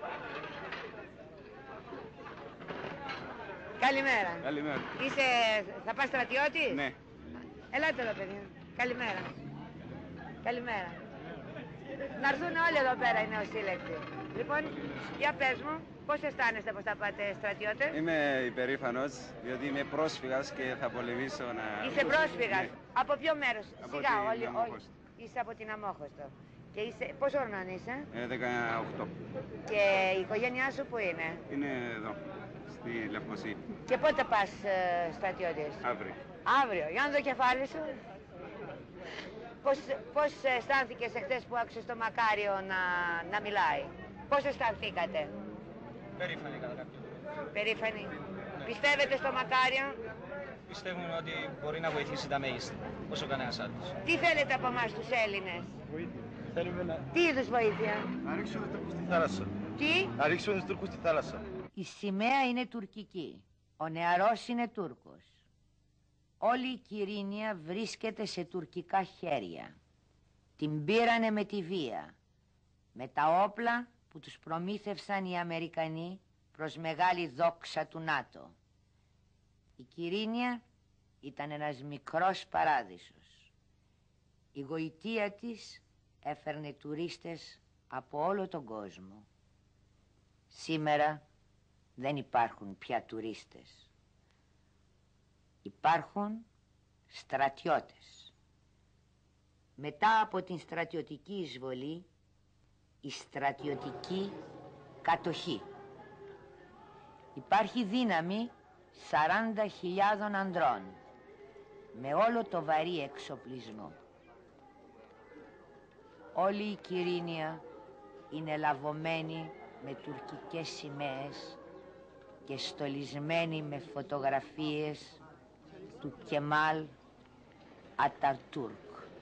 Καλημέρα. Θα πας στρατιώτης? Ναι. Ελάτε εδώ παιδιά. Καλημέρα. Να έρθουν όλοι εδώ πέρα οι νεοσύλλεκτοι. Λοιπόν, για πες μου, πώς αισθάνεστε πως θα πάτε στρατιώτες? Είμαι υπερήφανος, διότι είμαι πρόσφυγας και θα πολεμήσω να... Είσαι πρόσφυγας? Ναι. Από ποιο μέρος? Από Σιγά, την όλοι. Αμόχωστο. Είσαι από την Αμόχωστο. Και είσαι... Πόσο χρονών είσαι? 18. Και η οικογένειά σου που είναι? Είναι εδώ, στη Λευκωσία. Και πότε πας στρατιώτης? Αύριο. Για να δω κεφάλι σου. Πώς αισθάνθηκες εχθές που άκουσες το Μακάριο να μιλάει? Πώς αισθανθήκατε? Περήφανοι κατά κάποιο. Περήφανοι. Πιστεύετε στο Μακάριο? Πιστεύουμε ότι μπορεί να βοηθήσει τα μέγιστα, όσο κανένας άλλος. Τι θέλετε από εμάς τους Έλληνες? Θέλουμε να... Τι είδους βοήθεια? Να ρίξουμε τους Τούρκους στη θάλασσα. Τι? Να ρίξουμε τους Τούρκους στη θάλασσα. Η σημαία είναι τουρκική. Ο νεαρός είναι Τούρκος. Όλη η Κυρίνια βρίσκεται σε τουρκικά χέρια. Την πήρανε με τη βία, με τα όπλα που τους προμήθευσαν οι Αμερικανοί προς μεγάλη δόξα του ΝΑΤΟ. Η Κυρίνια ήταν ένας μικρός παράδεισος. Η γοητεία της έφερνε τουρίστες από όλο τον κόσμο. Σήμερα δεν υπάρχουν πια τουρίστες. Υπάρχουν στρατιώτες. Μετά από την στρατιωτική εισβολή, η στρατιωτική κατοχή. Υπάρχει δύναμη 40.000 ανδρών, με όλο το βαρύ εξοπλισμό. Όλη η Κυρίνια είναι λαβωμένη με τουρκικές σημαίες και στολισμένη με φωτογραφίες του Κεμάλ Ατατούρκ.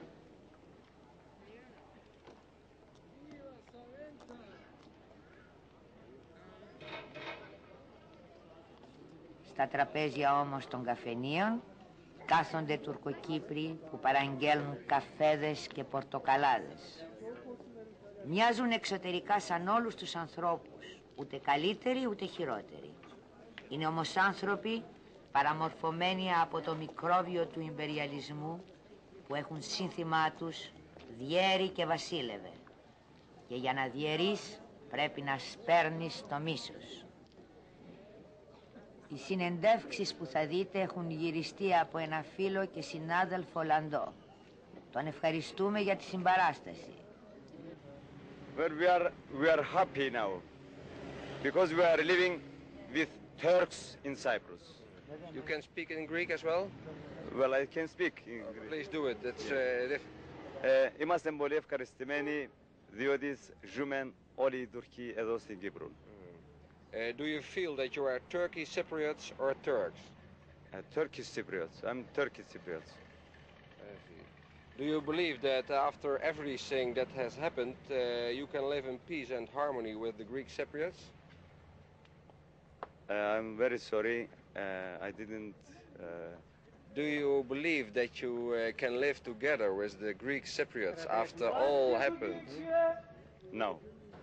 Στα τραπέζια όμως των καφενείων κάθονται Τουρκοκύπροι που παραγγέλνουν καφέδες και πορτοκαλάδες. Μοιάζουν εξωτερικά σαν όλους τους ανθρώπους, ούτε καλύτεροι ούτε χειρότεροι. Είναι όμως άνθρωποι παραμορφωμένοι από το μικρόβιο του ιμπεριαλισμού που έχουν σύνθημά τους διέρη και βασίλευε. Και για να διαιρείς πρέπει να σπέρνεις το μίσος. Οι συνεντεύξεις που θα δείτε έχουν γυριστεί από ένα φίλο και συνάδελφο Ολλανδό. Τον ευχαριστούμε για τη συμπαράσταση. Well, we are happy now because we are living with Turks in Cyprus. You can speak in Greek as well? Well, I can speak in Greek. Please do it. That's Είμαστε πολύ ευχαριστημένοι διότι ζούμε όλοι οι Τουρκοί εδώ στην Κύπρο. Do you feel that you are Turkish Cypriots or Turks? Turkish Cypriots. I'm Turkish Cypriots. Do you believe that after everything that has happened, you can live in peace and harmony with the Greek Cypriots? I'm very sorry. I didn't... Do you believe that you can live together with the Greek Cypriots after all happened? No.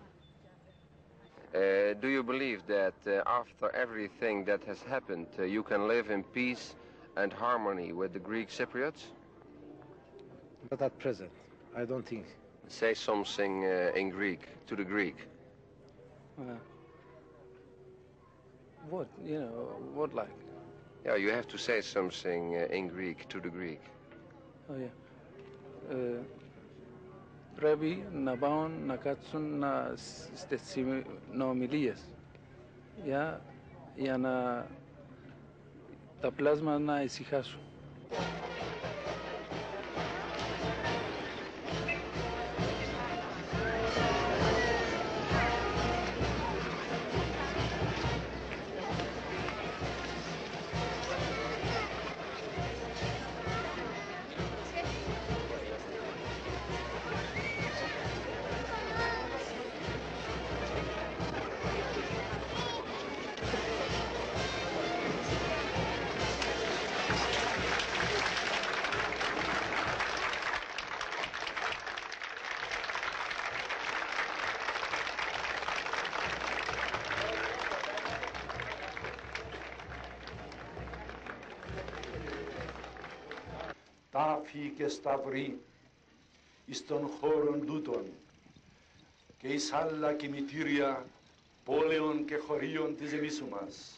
Do you believe that after everything that has happened, you can live in peace and harmony with the Greek Cypriots? Not at present. I don't think. Say something in Greek, to the Greek. What, you know, what like? Yeah, you have to say something in Greek, to the Greek. Oh, yeah. Πρέπει να πάουν να κάτσουν στις συνομιλίες για να τα πλάσματα να ησυχάσουν. Τάφοι και σταυροί εις των χώρων τούτων και εις άλλα κημητήρια πόλεων και χωρίων της εμίσου μας.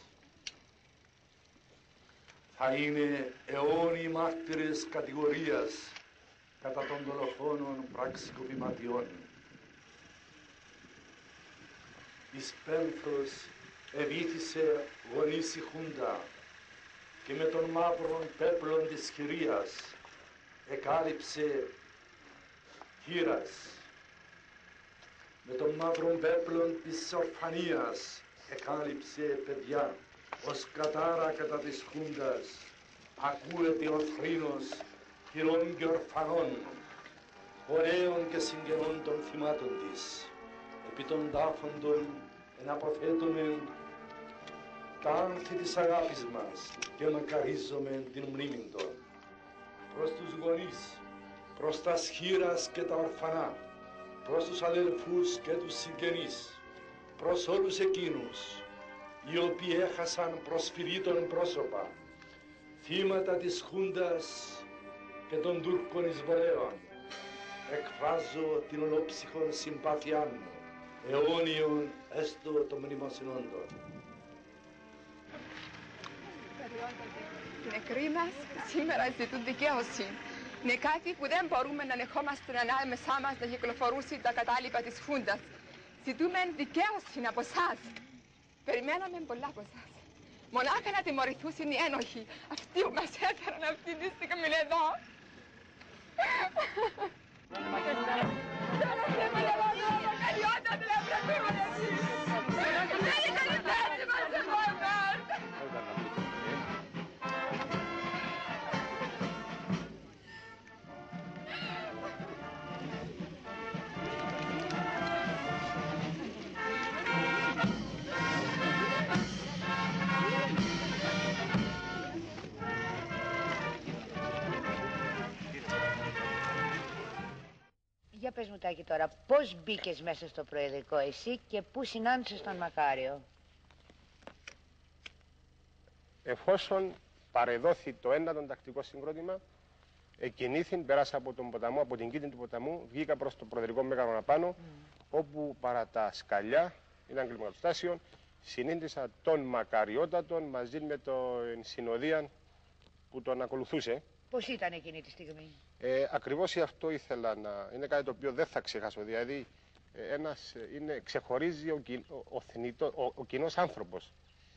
Θα είναι αιώνιοι μάρτυρες κατηγορίας κατά των δολοφόνων πραξικοπηματιών. Εις πένθος ευήθησε γονείς η Χούντα και με των μαύρων πέπλων της χειρίας εκάλυψε χείρας. Με των μαύρων πέπλων της ορφανίας εκάλυψε παιδιά. Ως κατάρα κατά της Χούντας ακούεται ο θρήνος χειρών και ορφανών, ωραίων και συγγενών των θυμάτων της. Επί των τάφων των εναποθέτωμεν τα άνθη της αγάπης μας και μακαρίζομαι την μνήμη των. Προς τους γονείς, προς τα σχήρας και τα ορφανά, προς τους αδελφούς και τους συγγενείς, προς όλους εκείνους οι οποίοι έχασαν προσφυλίτων πρόσωπα, θύματα της Χούντας και των Τούρκων εισβολέων, εκφράζω την ολόψυχον συμπάθειά μου, αιώνιον έστω των μνημοσυνόντων. Οι νεκροί μας σήμερα ζητούν δικαίωση. Είναι κάτι που δεν μπορούμε να ανεχόμαστε ανάμεσά μας να κυκλοφορούσε τα κατάλοιπα της Χούντας. Ζητούμε δικαίωση από εσάς. Περιμέναμε πολλά από εσάς. Μονάχα να τιμωρηθούσαν οι ένοχοι, αυτοί που μας έφεραν αυτή τη στιγμή εδώ. Για πες μου Τάκη τώρα, πώς μπήκες μέσα στο προεδρικό εσύ και πού συνάντησες τον Μακάριο? Εφόσον παρεδόθη το ένατο τακτικό συγκρότημα, εκκινήθην, πέρασα από τον ποταμό, από την κήτη του ποταμού, βγήκα προς το προεδρικό μέγαρο απάνω, όπου παρά τα σκαλιά, ήταν κλιμακοστάσιο, συνήντησα τον Μακαριότατον μαζί με τον συνοδεία που τον ακολουθούσε. Πώς ήταν εκείνη τη στιγμή? Ακριβώς αυτό ήθελα να... Είναι κάτι το οποίο δεν θα ξεχάσω. Δηλαδή, ξεχωρίζει ο κοινός άνθρωπος.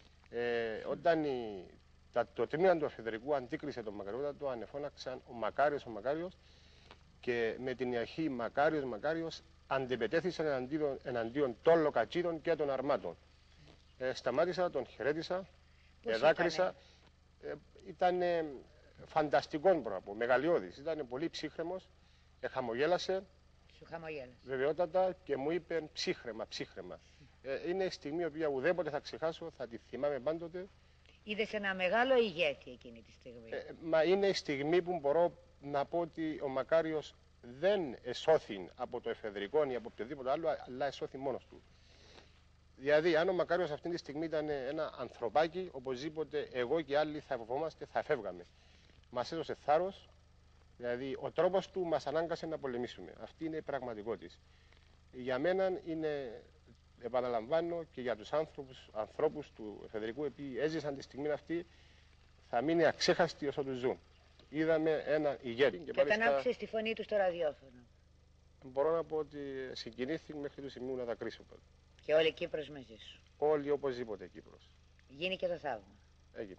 Όταν το τμήμα του εφεδρικού αντίκρισε τον Μακαριότατο, ανεφώναξαν ο Μακάριος και με την αρχή Μακάριος αντιπετέθησαν εναντίον των λοκατσίδων και των αρμάτων. Σταμάτησα, τον χαιρέτησα, εδάκρυσα. Ήταν φανταστικό πράγμα, μεγαλειώδης. Ήταν πολύ ψύχρεμος, χαμογέλασε. Σου χαμογέλασε. Βεβαιότατα και μου είπε ψύχρεμα. Είναι η στιγμή που ουδέποτε θα ξεχάσω, θα τη θυμάμαι πάντοτε. Είδες ένα μεγάλο ηγέτη εκείνη τη στιγμή. Μα είναι η στιγμή που μπορώ να πω ότι ο Μακάριος δεν εσώθη από το εφεδρικό ή από οποιοδήποτε άλλο, αλλά εσώθη μόνος του. Δηλαδή, αν ο Μακάριος αυτή τη στιγμή ήταν ένα ανθρωπάκι, οπωσδήποτε εγώ και άλλοι θα φοβόμαστε, θα φεύγαμε. Μας έδωσε θάρρος, δηλαδή ο τρόπος του μας ανάγκασε να πολεμήσουμε. Αυτή είναι η πραγματικότητα. Για μένα είναι, επαναλαμβάνω, και για τους ανθρώπους του εφεδρικού, οποίοι έζησαν τη στιγμή αυτή, θα μείνει αξέχαστη όσο τους ζουν. Είδαμε ένα ηγέτη. Και όταν άκουσες τη φωνή του στο ραδιόφωνο? Μπορώ να πω ότι συγκινήθηκα μέχρι του σημείου να δακρύσω πάντα. Και όλη η Κύπρος μαζί σου? Όλοι οπωσδήποτε Κύπρος. Γίνει και το θαύμα. Έγινε.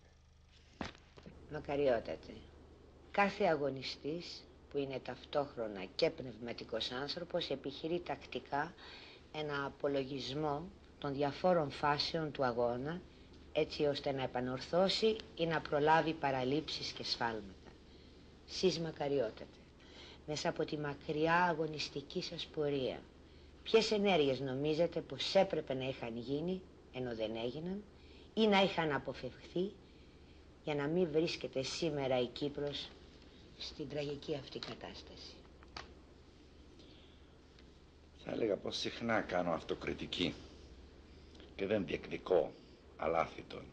Μακαριότατε, κάθε αγωνιστής που είναι ταυτόχρονα και πνευματικός άνθρωπος επιχειρεί τακτικά ένα απολογισμό των διαφόρων φάσεων του αγώνα, έτσι ώστε να επανορθώσει ή να προλάβει παραλήψεις και σφάλματα. Σεις Μακαριότατε, μέσα από τη μακριά αγωνιστική σας πορεία, ποιες ενέργειες νομίζετε πως έπρεπε να είχαν γίνει, ενώ δεν έγιναν, ή να είχαν αποφευχθεί, για να μην βρίσκεται σήμερα η Κύπρος στην τραγική αυτή κατάσταση? Θα έλεγα πως συχνά κάνω αυτοκριτική και δεν διεκδικώ αλάθητον.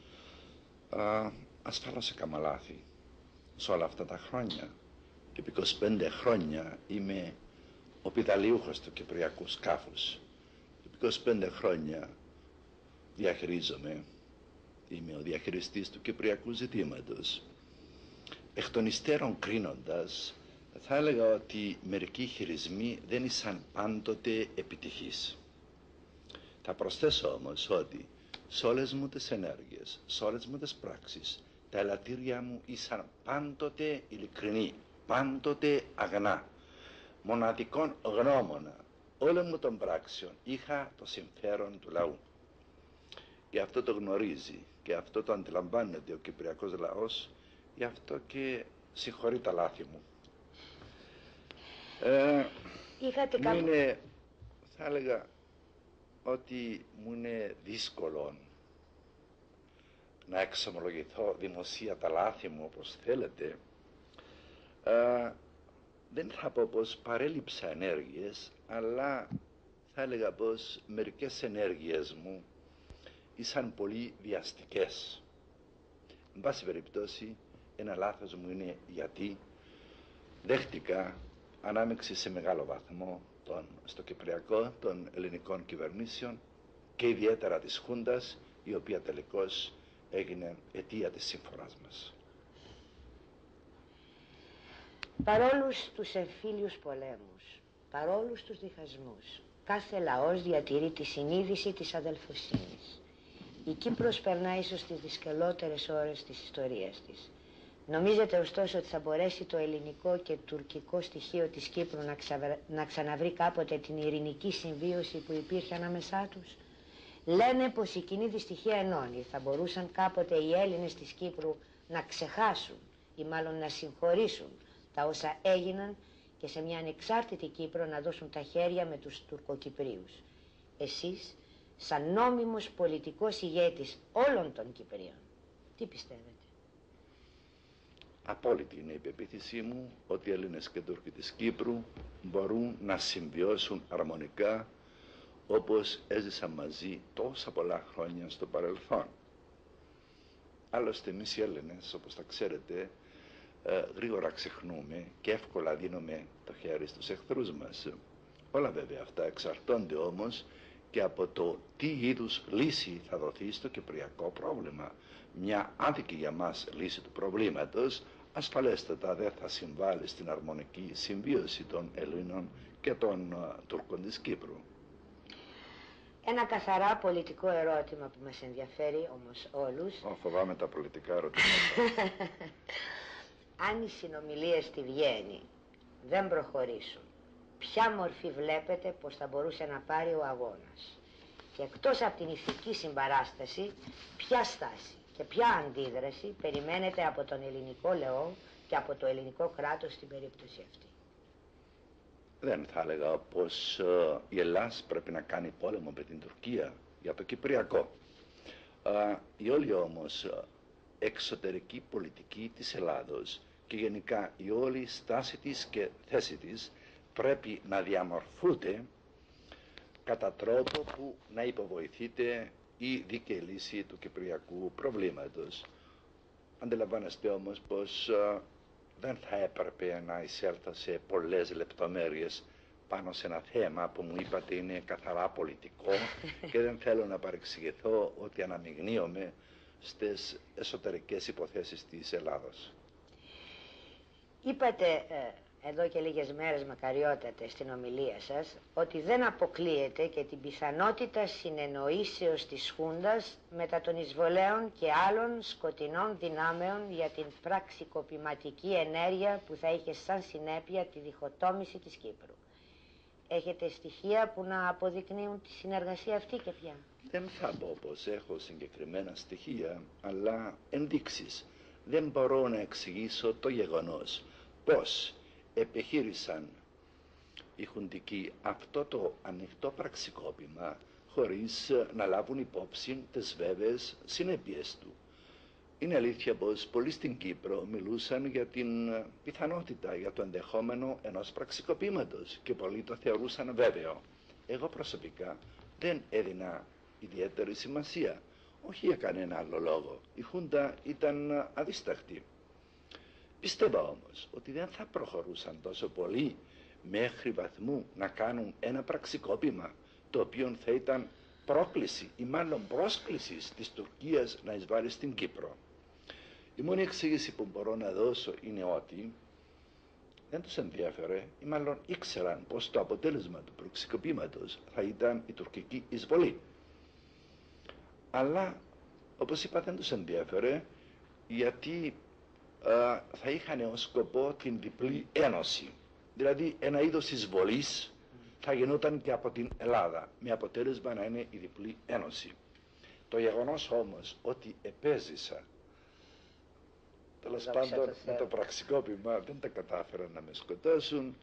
Ασφαλώς έκανα λάθη σε όλα αυτά τα χρόνια. Και επί 25 χρόνια είμαι ο πιδαλιούχος του κυπριακού σκάφους. Επί 25 χρόνια διαχειρίζομαι. Είμαι ο διαχειριστής του κυπριακού ζητήματος. Εκ των υστέρων κρίνοντας, θα έλεγα ότι μερικοί χειρισμοί δεν ήσαν πάντοτε επιτυχείς. Θα προσθέσω όμως ότι σε όλες μου τις ενέργειες, σε όλες μου τις πράξεις, τα ελαττήριά μου ήσαν πάντοτε ειλικρινή, πάντοτε αγνά. Μοναδικών γνώμονα όλων μου των πράξεων είχα το συμφέρον του λαού. Και αυτό το γνωρίζει και αυτό το αντιλαμβάνεται ο κυπριακός λαός, γι' αυτό και συγχωρεί τα λάθη μου. Θα έλεγα ότι μου είναι δύσκολο να εξομολογηθώ δημοσία τα λάθη μου όπως θέλετε, δεν θα πω πως παρέλειψα ενέργειες, αλλά θα έλεγα πως μερικές ενέργειες μου ήσαν πολύ βιαστικές. Εν πάση περιπτώσει, ένα λάθος μου είναι γιατί δέχτηκα ανάμειξη σε μεγάλο βαθμό στο Κυπριακό των ελληνικών κυβερνήσεων και ιδιαίτερα της Χούντας, η οποία τελικώς έγινε αιτία της σύμφωνας μας. Παρόλους τους εμφύλιους πολέμους, παρόλους τους διχασμούς, κάθε λαός διατηρεί τη συνείδηση της αδελφοσύνης. Η Κύπρος περνά ίσως τις δυσκολότερες ώρες της ιστορίας της. Νομίζετε ωστόσο ότι θα μπορέσει το ελληνικό και τουρκικό στοιχείο της Κύπρου να ξαναβρει κάποτε την ειρηνική συμβίωση που υπήρχε ανάμεσά τους? Λένε πως η κοινή δυστυχία ενώνει. Θα μπορούσαν κάποτε οι Έλληνες της Κύπρου να ξεχάσουν ή μάλλον να συγχωρήσουν τα όσα έγιναν και σε μια ανεξάρτητη Κύπρο να δώσουν τα χέρια με τους Τουρκοκυπρίους. Εσείς, σαν νόμιμος πολιτικός ηγέτης όλων των Κυπρίων, τι πιστεύετε? Απόλυτη είναι η πεποίθησή μου ότι οι Έλληνες και Τούρκοι της Κύπρου μπορούν να συμβιώσουν αρμονικά όπως έζησαν μαζί τόσα πολλά χρόνια στο παρελθόν. Άλλωστε εμείς οι Έλληνες, όπως τα ξέρετε, γρήγορα ξεχνούμε και εύκολα δίνουμε το χέρι στους εχθρούς μας. Όλα βέβαια αυτά εξαρτώνται όμως και από το τι είδους λύση θα δοθεί στο κυπριακό πρόβλημα. Μια άδικη για μας λύση του προβλήματος ασφαλέστατα δεν θα συμβάλλει στην αρμονική συμβίωση των Ελλήνων και των Τούρκων της Κύπρου. Ένα καθαρά πολιτικό ερώτημα που μας ενδιαφέρει όμως όλους. Φοβάμαι τα πολιτικά ερωτήματα. Αν οι συνομιλίες στη Βιέννη δεν προχωρήσουν, ποια μορφή βλέπετε πως θα μπορούσε να πάρει ο αγώνας? Και εκτός από την ηθική συμπαράσταση, ποια στάση και ποια αντίδραση περιμένετε από τον ελληνικό λαό και από το ελληνικό κράτος στην περίπτωση αυτή? Δεν θα έλεγα πως η Ελλάδα πρέπει να κάνει πόλεμο με την Τουρκία για το Κυπριακό. Η όλη όμως εξωτερική πολιτική της Ελλάδος και γενικά η όλη στάση της και θέση της πρέπει να διαμορφούνται κατά τρόπο που να υποβοηθείται η δίκαιη λύση του κυπριακού προβλήματος. Αντιλαμβάνεστε όμως πως δεν θα έπρεπε να εισέλθω σε πολλές λεπτομέρειες πάνω σε ένα θέμα που μου είπατε είναι καθαρά πολιτικό και δεν θέλω να παρεξηγηθώ ότι αναμειγνύομαι στις εσωτερικές υποθέσεις της Ελλάδος. Είπατε εδώ και λίγες μέρες, μακαριότατε, στην ομιλία σας, ότι δεν αποκλείεται και την πιθανότητα συνεννοήσεως της Χούντας μετά των εισβολέων και άλλων σκοτεινών δυνάμεων για την πραξικοπηματική ενέργεια που θα είχε σαν συνέπεια τη διχοτόμηση της Κύπρου. Έχετε στοιχεία που να αποδεικνύουν τη συνεργασία αυτή και ποια? Δεν θα πω πως έχω συγκεκριμένα στοιχεία, αλλά ενδείξεις. Δεν μπορώ να εξηγήσω το γεγονός πως επιχείρησαν οι χουντικοί αυτό το ανοιχτό πραξικόπημα χωρίς να λάβουν υπόψη τις βέβαιες συνέπειες του. Είναι αλήθεια πως πολλοί στην Κύπρο μιλούσαν για την πιθανότητα, για το ενδεχόμενο ενός πραξικοπήματος και πολλοί το θεωρούσαν βέβαιο. Εγώ προσωπικά δεν έδινα ιδιαίτερη σημασία, όχι για κανένα άλλο λόγο. Η Χούντα ήταν αδίσταχτη. Πιστεύω όμως ότι δεν θα προχωρούσαν τόσο πολύ μέχρι βαθμού να κάνουν ένα πραξικόπημα το οποίο θα ήταν πρόκληση ή μάλλον πρόσκληση της Τουρκίας να εισβάλλει στην Κύπρο. Η μόνη εξήγηση που μπορώ να δώσω είναι ότι δεν τους ενδιαφέρε ή μάλλον ήξεραν πως το αποτέλεσμα του πραξικοπήματος θα ήταν η τουρκική εισβολή. Αλλά όπως είπα δεν τους ενδιαφέρε γιατί θα είχαν ως σκοπό την διπλή ένωση. Δηλαδή ένα είδος εισβολής θα γινόταν και από την Ελλάδα με αποτέλεσμα να είναι η διπλή ένωση. Το γεγονός όμως ότι επέζησα τέλος πάντων με το πραξικόπημα δεν τα κατάφεραν να με σκοτώσουν,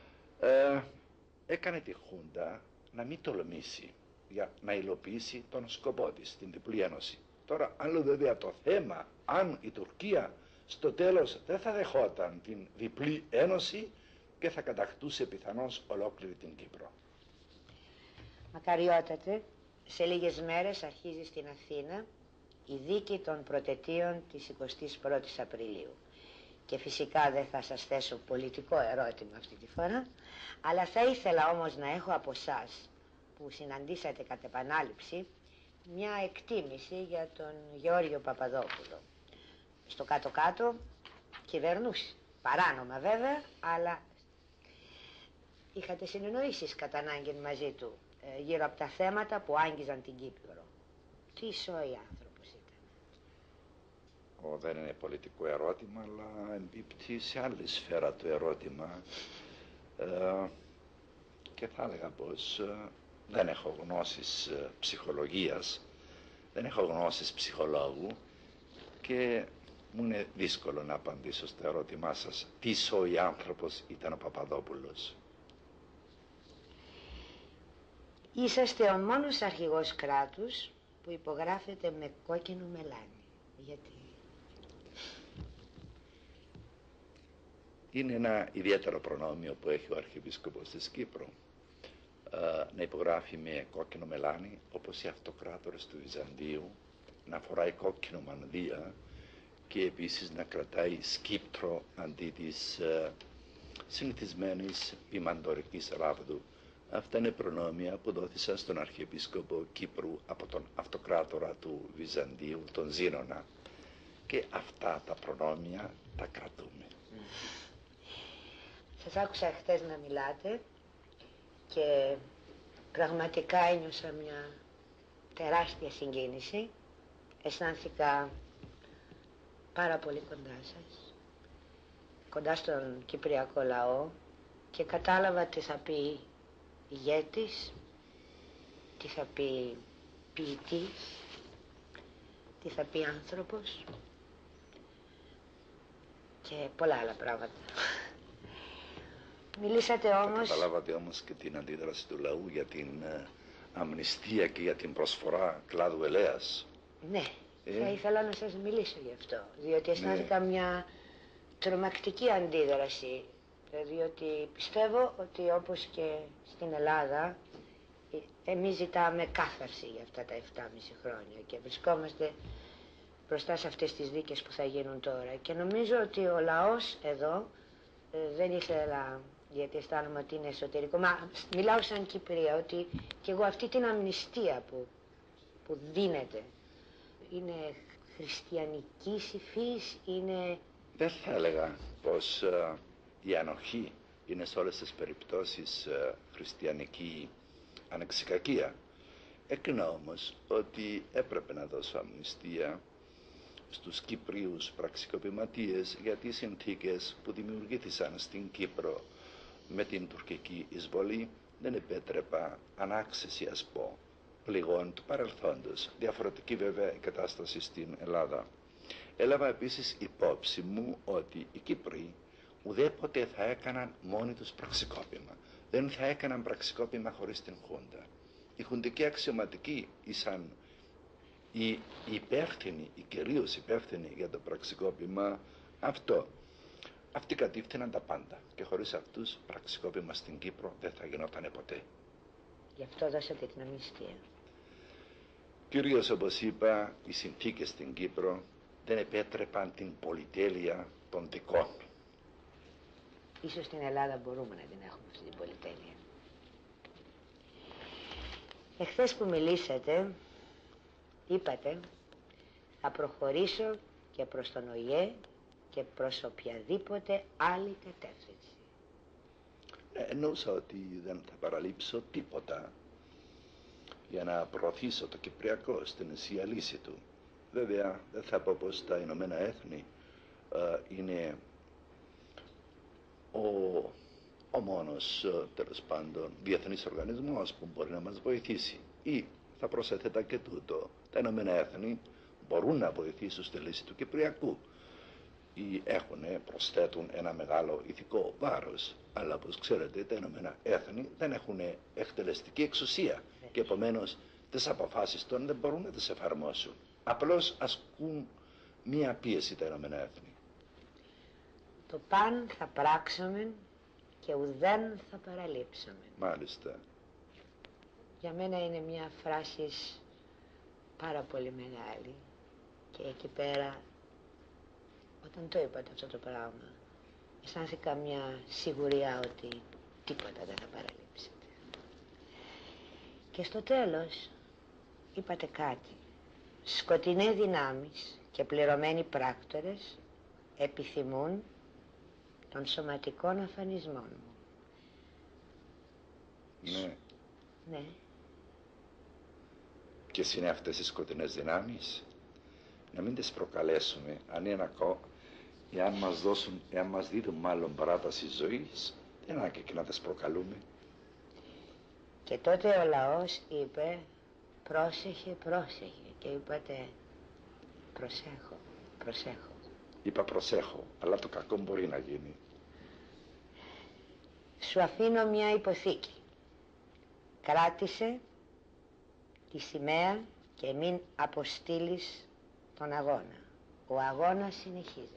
έκανε τη Χούντα να μην τολμήσει για να υλοποιήσει τον σκοπό της, την διπλή ένωση. Τώρα, άλλο βέβαια το θέμα, αν η Τουρκία στο τέλος δεν θα δεχόταν την διπλή ένωση και θα κατακτούσε πιθανώς ολόκληρη την Κύπρο. Μακαριότατε, σε λίγες μέρες αρχίζει στην Αθήνα η δίκη των πρωτετίων της 21ης Απριλίου. Και φυσικά δεν θα σας θέσω πολιτικό ερώτημα αυτή τη φορά, αλλά θα ήθελα όμως να έχω από εσάς, που συναντήσατε κατ' επανάληψη, μια εκτίμηση για τον Γεώργιο Παπαδόπουλο. Στο κάτω-κάτω κυβερνούσε, παράνομα βέβαια, αλλά είχατε συνεννοήσεις κατά ανάγκη μαζί του γύρω από τα θέματα που άγγιζαν την Κύπρο. Τι σόι άνθρωπος ήταν. Δεν είναι πολιτικό ερώτημα, αλλά εμπίπτει σε άλλη σφαίρα το ερώτημα. Και θα έλεγα πως δεν έχω γνώσεις ψυχολογίας, δεν έχω γνώσεις ψυχολόγου και μου είναι δύσκολο να απαντήσω στο ερώτημά σας τι σόι άνθρωπος ήταν ο Παπαδόπουλος. Είσαστε ο μόνος αρχηγός κράτους που υπογράφεται με κόκκινο μελάνι. Γιατί? Είναι ένα ιδιαίτερο προνόμιο που έχει ο Αρχιεπίσκοπος της Κύπρου να υπογράφει με κόκκινο μελάνι, όπως οι αυτοκράτορες του Βυζαντίου, να φοράει κόκκινο μανδύα και επίσης να κρατάει σκύπτρο αντί της συνηθισμένης ποιμαντορικής ράβδου. Αυτά είναι προνόμια που δόθησαν στον Αρχιεπίσκοπο Κύπρου από τον αυτοκράτορα του Βυζαντίου, τον Ζήνονα. Και αυτά τα προνόμια τα κρατούμε. Σας άκουσα χτες να μιλάτε και πραγματικά ένιωσα μια τεράστια συγκίνηση. Αισθάνθηκα πάρα πολύ κοντά σας, κοντά στον κυπριακό λαό και κατάλαβα τι θα πει ηγέτης, τι θα πει ποιητής, τι θα πει άνθρωπος και πολλά άλλα πράγματα. Μιλήσατε όμως... Καταλάβατε όμως και την αντίδραση του λαού για την αμνηστία και για την προσφορά κλάδου ελέας. Ναι, θα ήθελα να σας μιλήσω γι' αυτό, διότι αισθάνθηκα μια τρομακτική αντίδραση, διότι πιστεύω ότι όπως και στην Ελλάδα εμείς ζητάμε κάθαρση για αυτά τα 7,5 χρόνια και βρισκόμαστε μπροστά σε αυτές τις δίκες που θα γίνουν τώρα και νομίζω ότι ο λαός εδώ δεν ήθελα, γιατί αισθάνομαι ότι είναι εσωτερικό, μα μιλάω σαν Κυπρία, ότι και εγώ αυτή την αμνηστία που δίνεται είναι χριστιανικής υφής, είναι... Δεν θα έλεγα πως η ανοχή είναι σε όλες τις περιπτώσεις χριστιανική ανεξικακία. Έκρινα όμως ότι έπρεπε να δώσω αμνηστία στους Κυπρίους πραξικοπηματίες για τις συνθήκες που δημιουργήθησαν στην Κύπρο με την τουρκική εισβολή δεν επέτρεπα ανάξεση, ας πω, πληγών του παρελθόντος. Διαφορετική βέβαια η κατάσταση στην Ελλάδα. Έλαβα επίσης υπόψη μου ότι οι Κύπροι ουδέποτε θα έκαναν μόνοι τους πραξικόπημα. Δεν θα έκαναν πραξικόπημα χωρίς την Χούντα. Οι χουντικοί αξιωματικοί ήσαν οι υπεύθυνοι, οι κυρίως υπεύθυνοι για το πραξικόπημα αυτό. Αυτοί κατήφθηναν τα πάντα και χωρίς αυτούς πραξικόπημα στην Κύπρο δεν θα γινόταν ποτέ. Γι' αυτό δώσατε την αμνηστία. Κυρίως όπως είπα, οι συνθήκες στην Κύπρο δεν επέτρεπαν την πολυτέλεια των δικών. Ίσως στην Ελλάδα μπορούμε να την έχουμε αυτή την πολυτέλεια. Εχθές που μιλήσατε, είπατε, θα προχωρήσω και προς τον ΟΗΕ και προς οποιαδήποτε άλλη κατεύθυνση. Εννοούσα ότι δεν θα παραλείψω τίποτα για να προωθήσω το Κυπριακό στην αισία λύση του. Βέβαια, δεν θα πω πως τα Ηνωμένα Έθνη είναι ο μόνος, τέλος πάντων, διεθνής οργανισμός που μπορεί να μας βοηθήσει. Ή θα προσέθετα και τούτο, τα Ηνωμένα Έθνη μπορούν να βοηθήσουν στη λύση του Κυπριακού. Ή προσθέτουν ένα μεγάλο ηθικό βάρος. Αλλά όπως ξέρετε, τα Ηνωμένα Έθνη δεν έχουν εκτελεστική εξουσία και επομένως τις αποφάσεις των δεν μπορούν να τις εφαρμόσουν. Απλώς ασκούν μία πίεση τα Ηνωμένα Έθνη. Το παν θα πράξουμε και ουδέν θα παραλείψουμε. Μάλιστα. Για μένα είναι μια φράση πάρα πολύ μεγάλη και εκεί πέρα όταν το είπατε αυτό το πράγμα αισθάνθηκα μια σιγουριά ότι τίποτα δεν θα παραλείψετε. Και στο τέλος είπατε κάτι. Σκοτεινές δυνάμεις και πληρωμένοι πράκτορες επιθυμούν των σωματικών αφανισμών μου. Ναι. Ναι. Ποιες είναι αυτές οι σκοτεινές δυνάμεις? Να μην τις προκαλέσουμε, αν είναι εάν μας δίδουν μάλλον παράταση ζωής, δεν είναι και να τις προκαλούμε. Και τότε ο λαός είπε πρόσεχε, πρόσεχε και είπατε προσέχω, προσέχω. Είπα προσέχω, αλλά το κακό μπορεί να γίνει. Σου αφήνω μια υποθήκη. Κράτησε τη σημαία και μην αποστείλεις τον αγώνα. Ο αγώνας συνεχίζεται.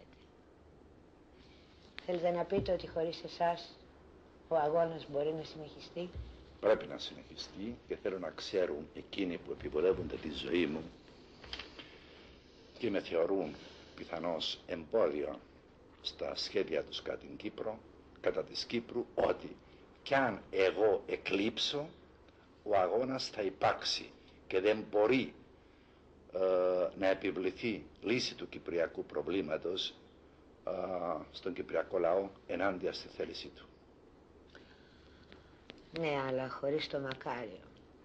Θέλετε να πείτε ότι χωρίς εσάς ο αγώνας μπορεί να συνεχιστεί? Πρέπει να συνεχιστεί και θέλω να ξέρουν εκείνοι που επιβολεύονται τη ζωή μου και με θεωρούν πιθανώς εμπόδιο στα σχέδια τους κατά της Κύπρου, ότι κι αν εγώ εκλείψω, ο αγώνας θα υπάρξει και δεν μπορεί να επιβληθεί λύση του κυπριακού προβλήματος στον κυπριακό λαό ενάντια στη θέλησή του. Ναι, αλλά χωρίς το Μακάριο.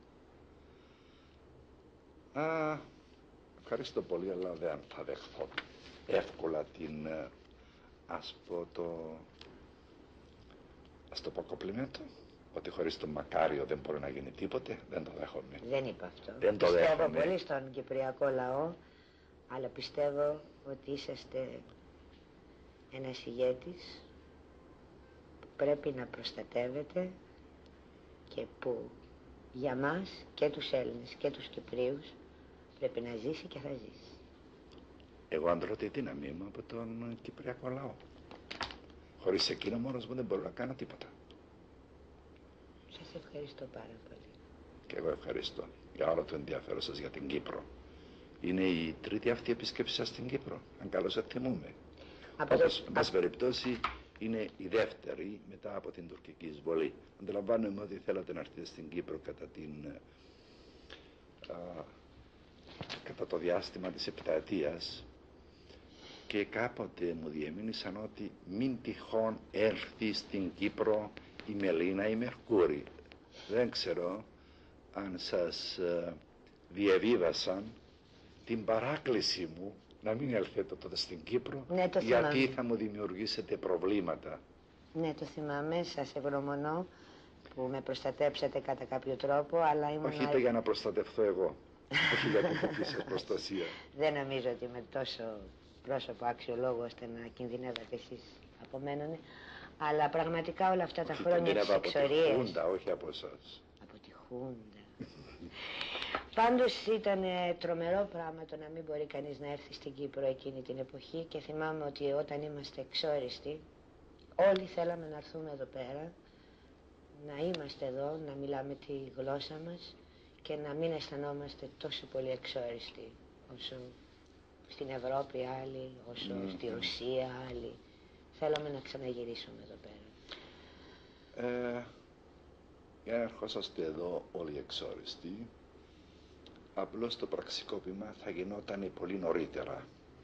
Ευχαριστώ πολύ, αλλά δεν θα δεχθώ εύκολα την, ας το πω κομπλιμέντο, ότι χωρίς τον Μακάριο δεν μπορεί να γίνει τίποτε, δεν το δέχομαι. Δεν είπα αυτό. Δεν το πιστεύω δέχομαι. Πολύ στον κυπριακό λαό, αλλά πιστεύω ότι είσαστε ένας ηγέτης που πρέπει να προστατεύετε και που για μας και τους Έλληνες και τους Κυπρίους πρέπει να ζήσει και θα ζήσει. Εγώ αντρώ τη δύναμη μου από τον κυπριακό λαό. Χωρίς εκείνο μόνος μου δεν μπορώ να κάνω τίποτα. Σας ευχαριστώ πάρα πολύ. Και εγώ ευχαριστώ για όλο το ενδιαφέρον σας για την Κύπρο. Είναι η τρίτη αυτή επίσκεψη σας στην Κύπρο, αν καλώς δεν θυμούμε. Όπως, εν πάση περιπτώσει, είναι η δεύτερη μετά από την τουρκική εισβολή. Αντιλαμβάνομαι ότι θέλατε να έρθετε στην Κύπρο κατά το διάστημα της επταετίας και κάποτε μου διεμήνυσαν ότι μην τυχόν έρθει στην Κύπρο η Μελίνα ή Μερκούρη. Δεν ξέρω αν σας διαβίβασαν την παράκληση μου να μην έλθετε τότε στην Κύπρο, ναι, γιατί θα μου δημιουργήσετε προβλήματα. Ναι, το θυμάμαι, σας ευγνωμονώ που με προστατέψατε κατά κάποιο τρόπο, αλλά ήμουν... Όχι, είπε για να προστατευθώ εγώ, όχι για την δική σας προστασία. Δεν νομίζω ότι είμαι τόσο πρόσωπο αξιολόγο ώστε να κινδυνεύατε εσείς από μένα, αλλά πραγματικά όλα αυτά τα χρόνια της εξορίας... Από τη Χούντα, όχι από εσάς. Από τη Χούντα. Πάντως ήταν τρομερό πράγμα το να μην μπορεί κανείς να έρθει στην Κύπρο εκείνη την εποχή και θυμάμαι ότι όταν είμαστε εξόριστοι όλοι θέλαμε να έρθουμε εδώ πέρα, να είμαστε εδώ, να μιλάμε τη γλώσσα μας και να μην αισθανόμαστε τόσο πολύ εξόριστοι όσο στην Ευρώπη άλλοι, όσο στη Ρωσία άλλοι. Θέλαμε να ξαναγυρίσουμε εδώ πέρα. Για να ερχόσαστε εδώ όλοι εξόριστοι, απλώς το πραξικόπημα θα γινόταν πολύ νωρίτερα.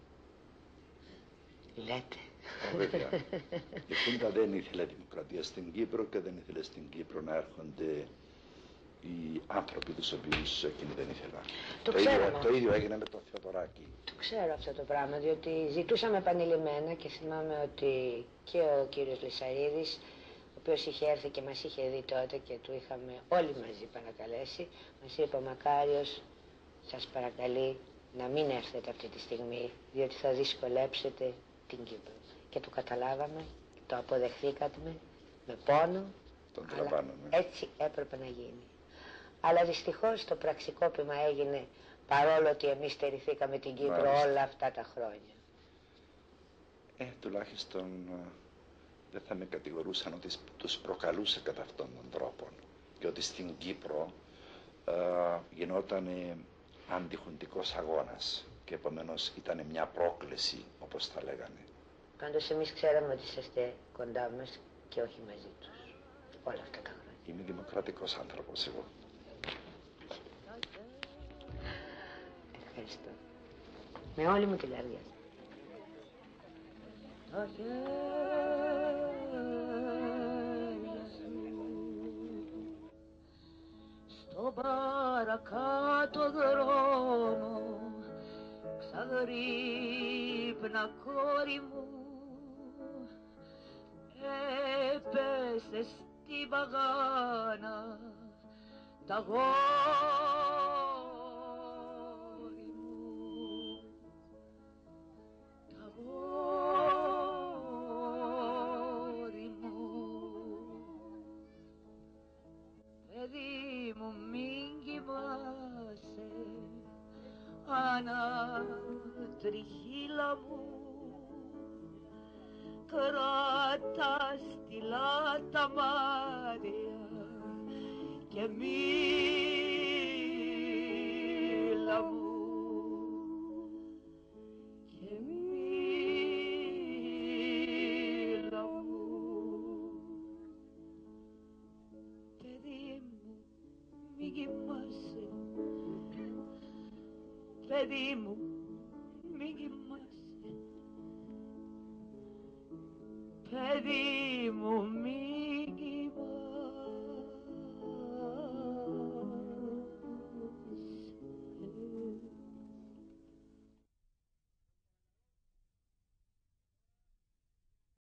Λέτε. Βέβαια. Η Χούντα δεν ήθελε δημοκρατία στην Κύπρο και δεν ήθελε στην Κύπρο να έρχονται οι άνθρωποι τους οποίους εκείνοι δεν ήθελαν. Το ίδιο έγινε με το Θεοδωράκη. Το ξέρω αυτό το πράγμα, διότι ζητούσαμε επανειλημμένα και θυμάμαι ότι και ο κύριος Λυσαρίδης, ο οποίος είχε έρθει και μας είχε δει τότε και του είχαμε όλοι μαζί παρακαλέσει, μας είπε ο Μακάριος, σας παρακαλεί να μην έρθετε αυτή τη στιγμή, διότι θα δυσκολέψετε την Κύπρο. Και το καταλάβαμε, το αποδεχθήκαμε με πόνο, αλλά έτσι έπρεπε να γίνει. Αλλά δυστυχώς το πραξικόπημα έγινε Παρόλο ότι εμείς στερηθήκαμε την Κύπρο όλα αυτά τα χρόνια. Τουλάχιστον δεν θα με κατηγορούσαν ότι τους προκαλούσε κατά αυτόν τον τρόπο και ότι στην Κύπρο γινόταν αντιχουντικός αγώνας και επομένως ήταν μια πρόκληση, όπως τα λέγανε. Πάντως εμείς ξέραμε ότι είσαστε κοντά μας και όχι μαζί τους όλα αυτά τα χρόνια. Είμαι δημοκρατικός άνθρωπος εγώ. Ευχαριστώ. Με όλη μου τη καρδιά. Τα χέρια σου στο παρακάτω δρόμο ξαγρύπνα κόρη μου, έπεσε στην παγάνα τα γόρι μου, τα γόρι μου. Παιδί μου μην κοιμάσαι ανατριχύλα μου, κράτα στυλά τα μάτια και μίλα μου, και μίλα μου. Παιδί μου μη κοιμάσαι, παιδί μου μη κοιμάσαι, παιδί μου μη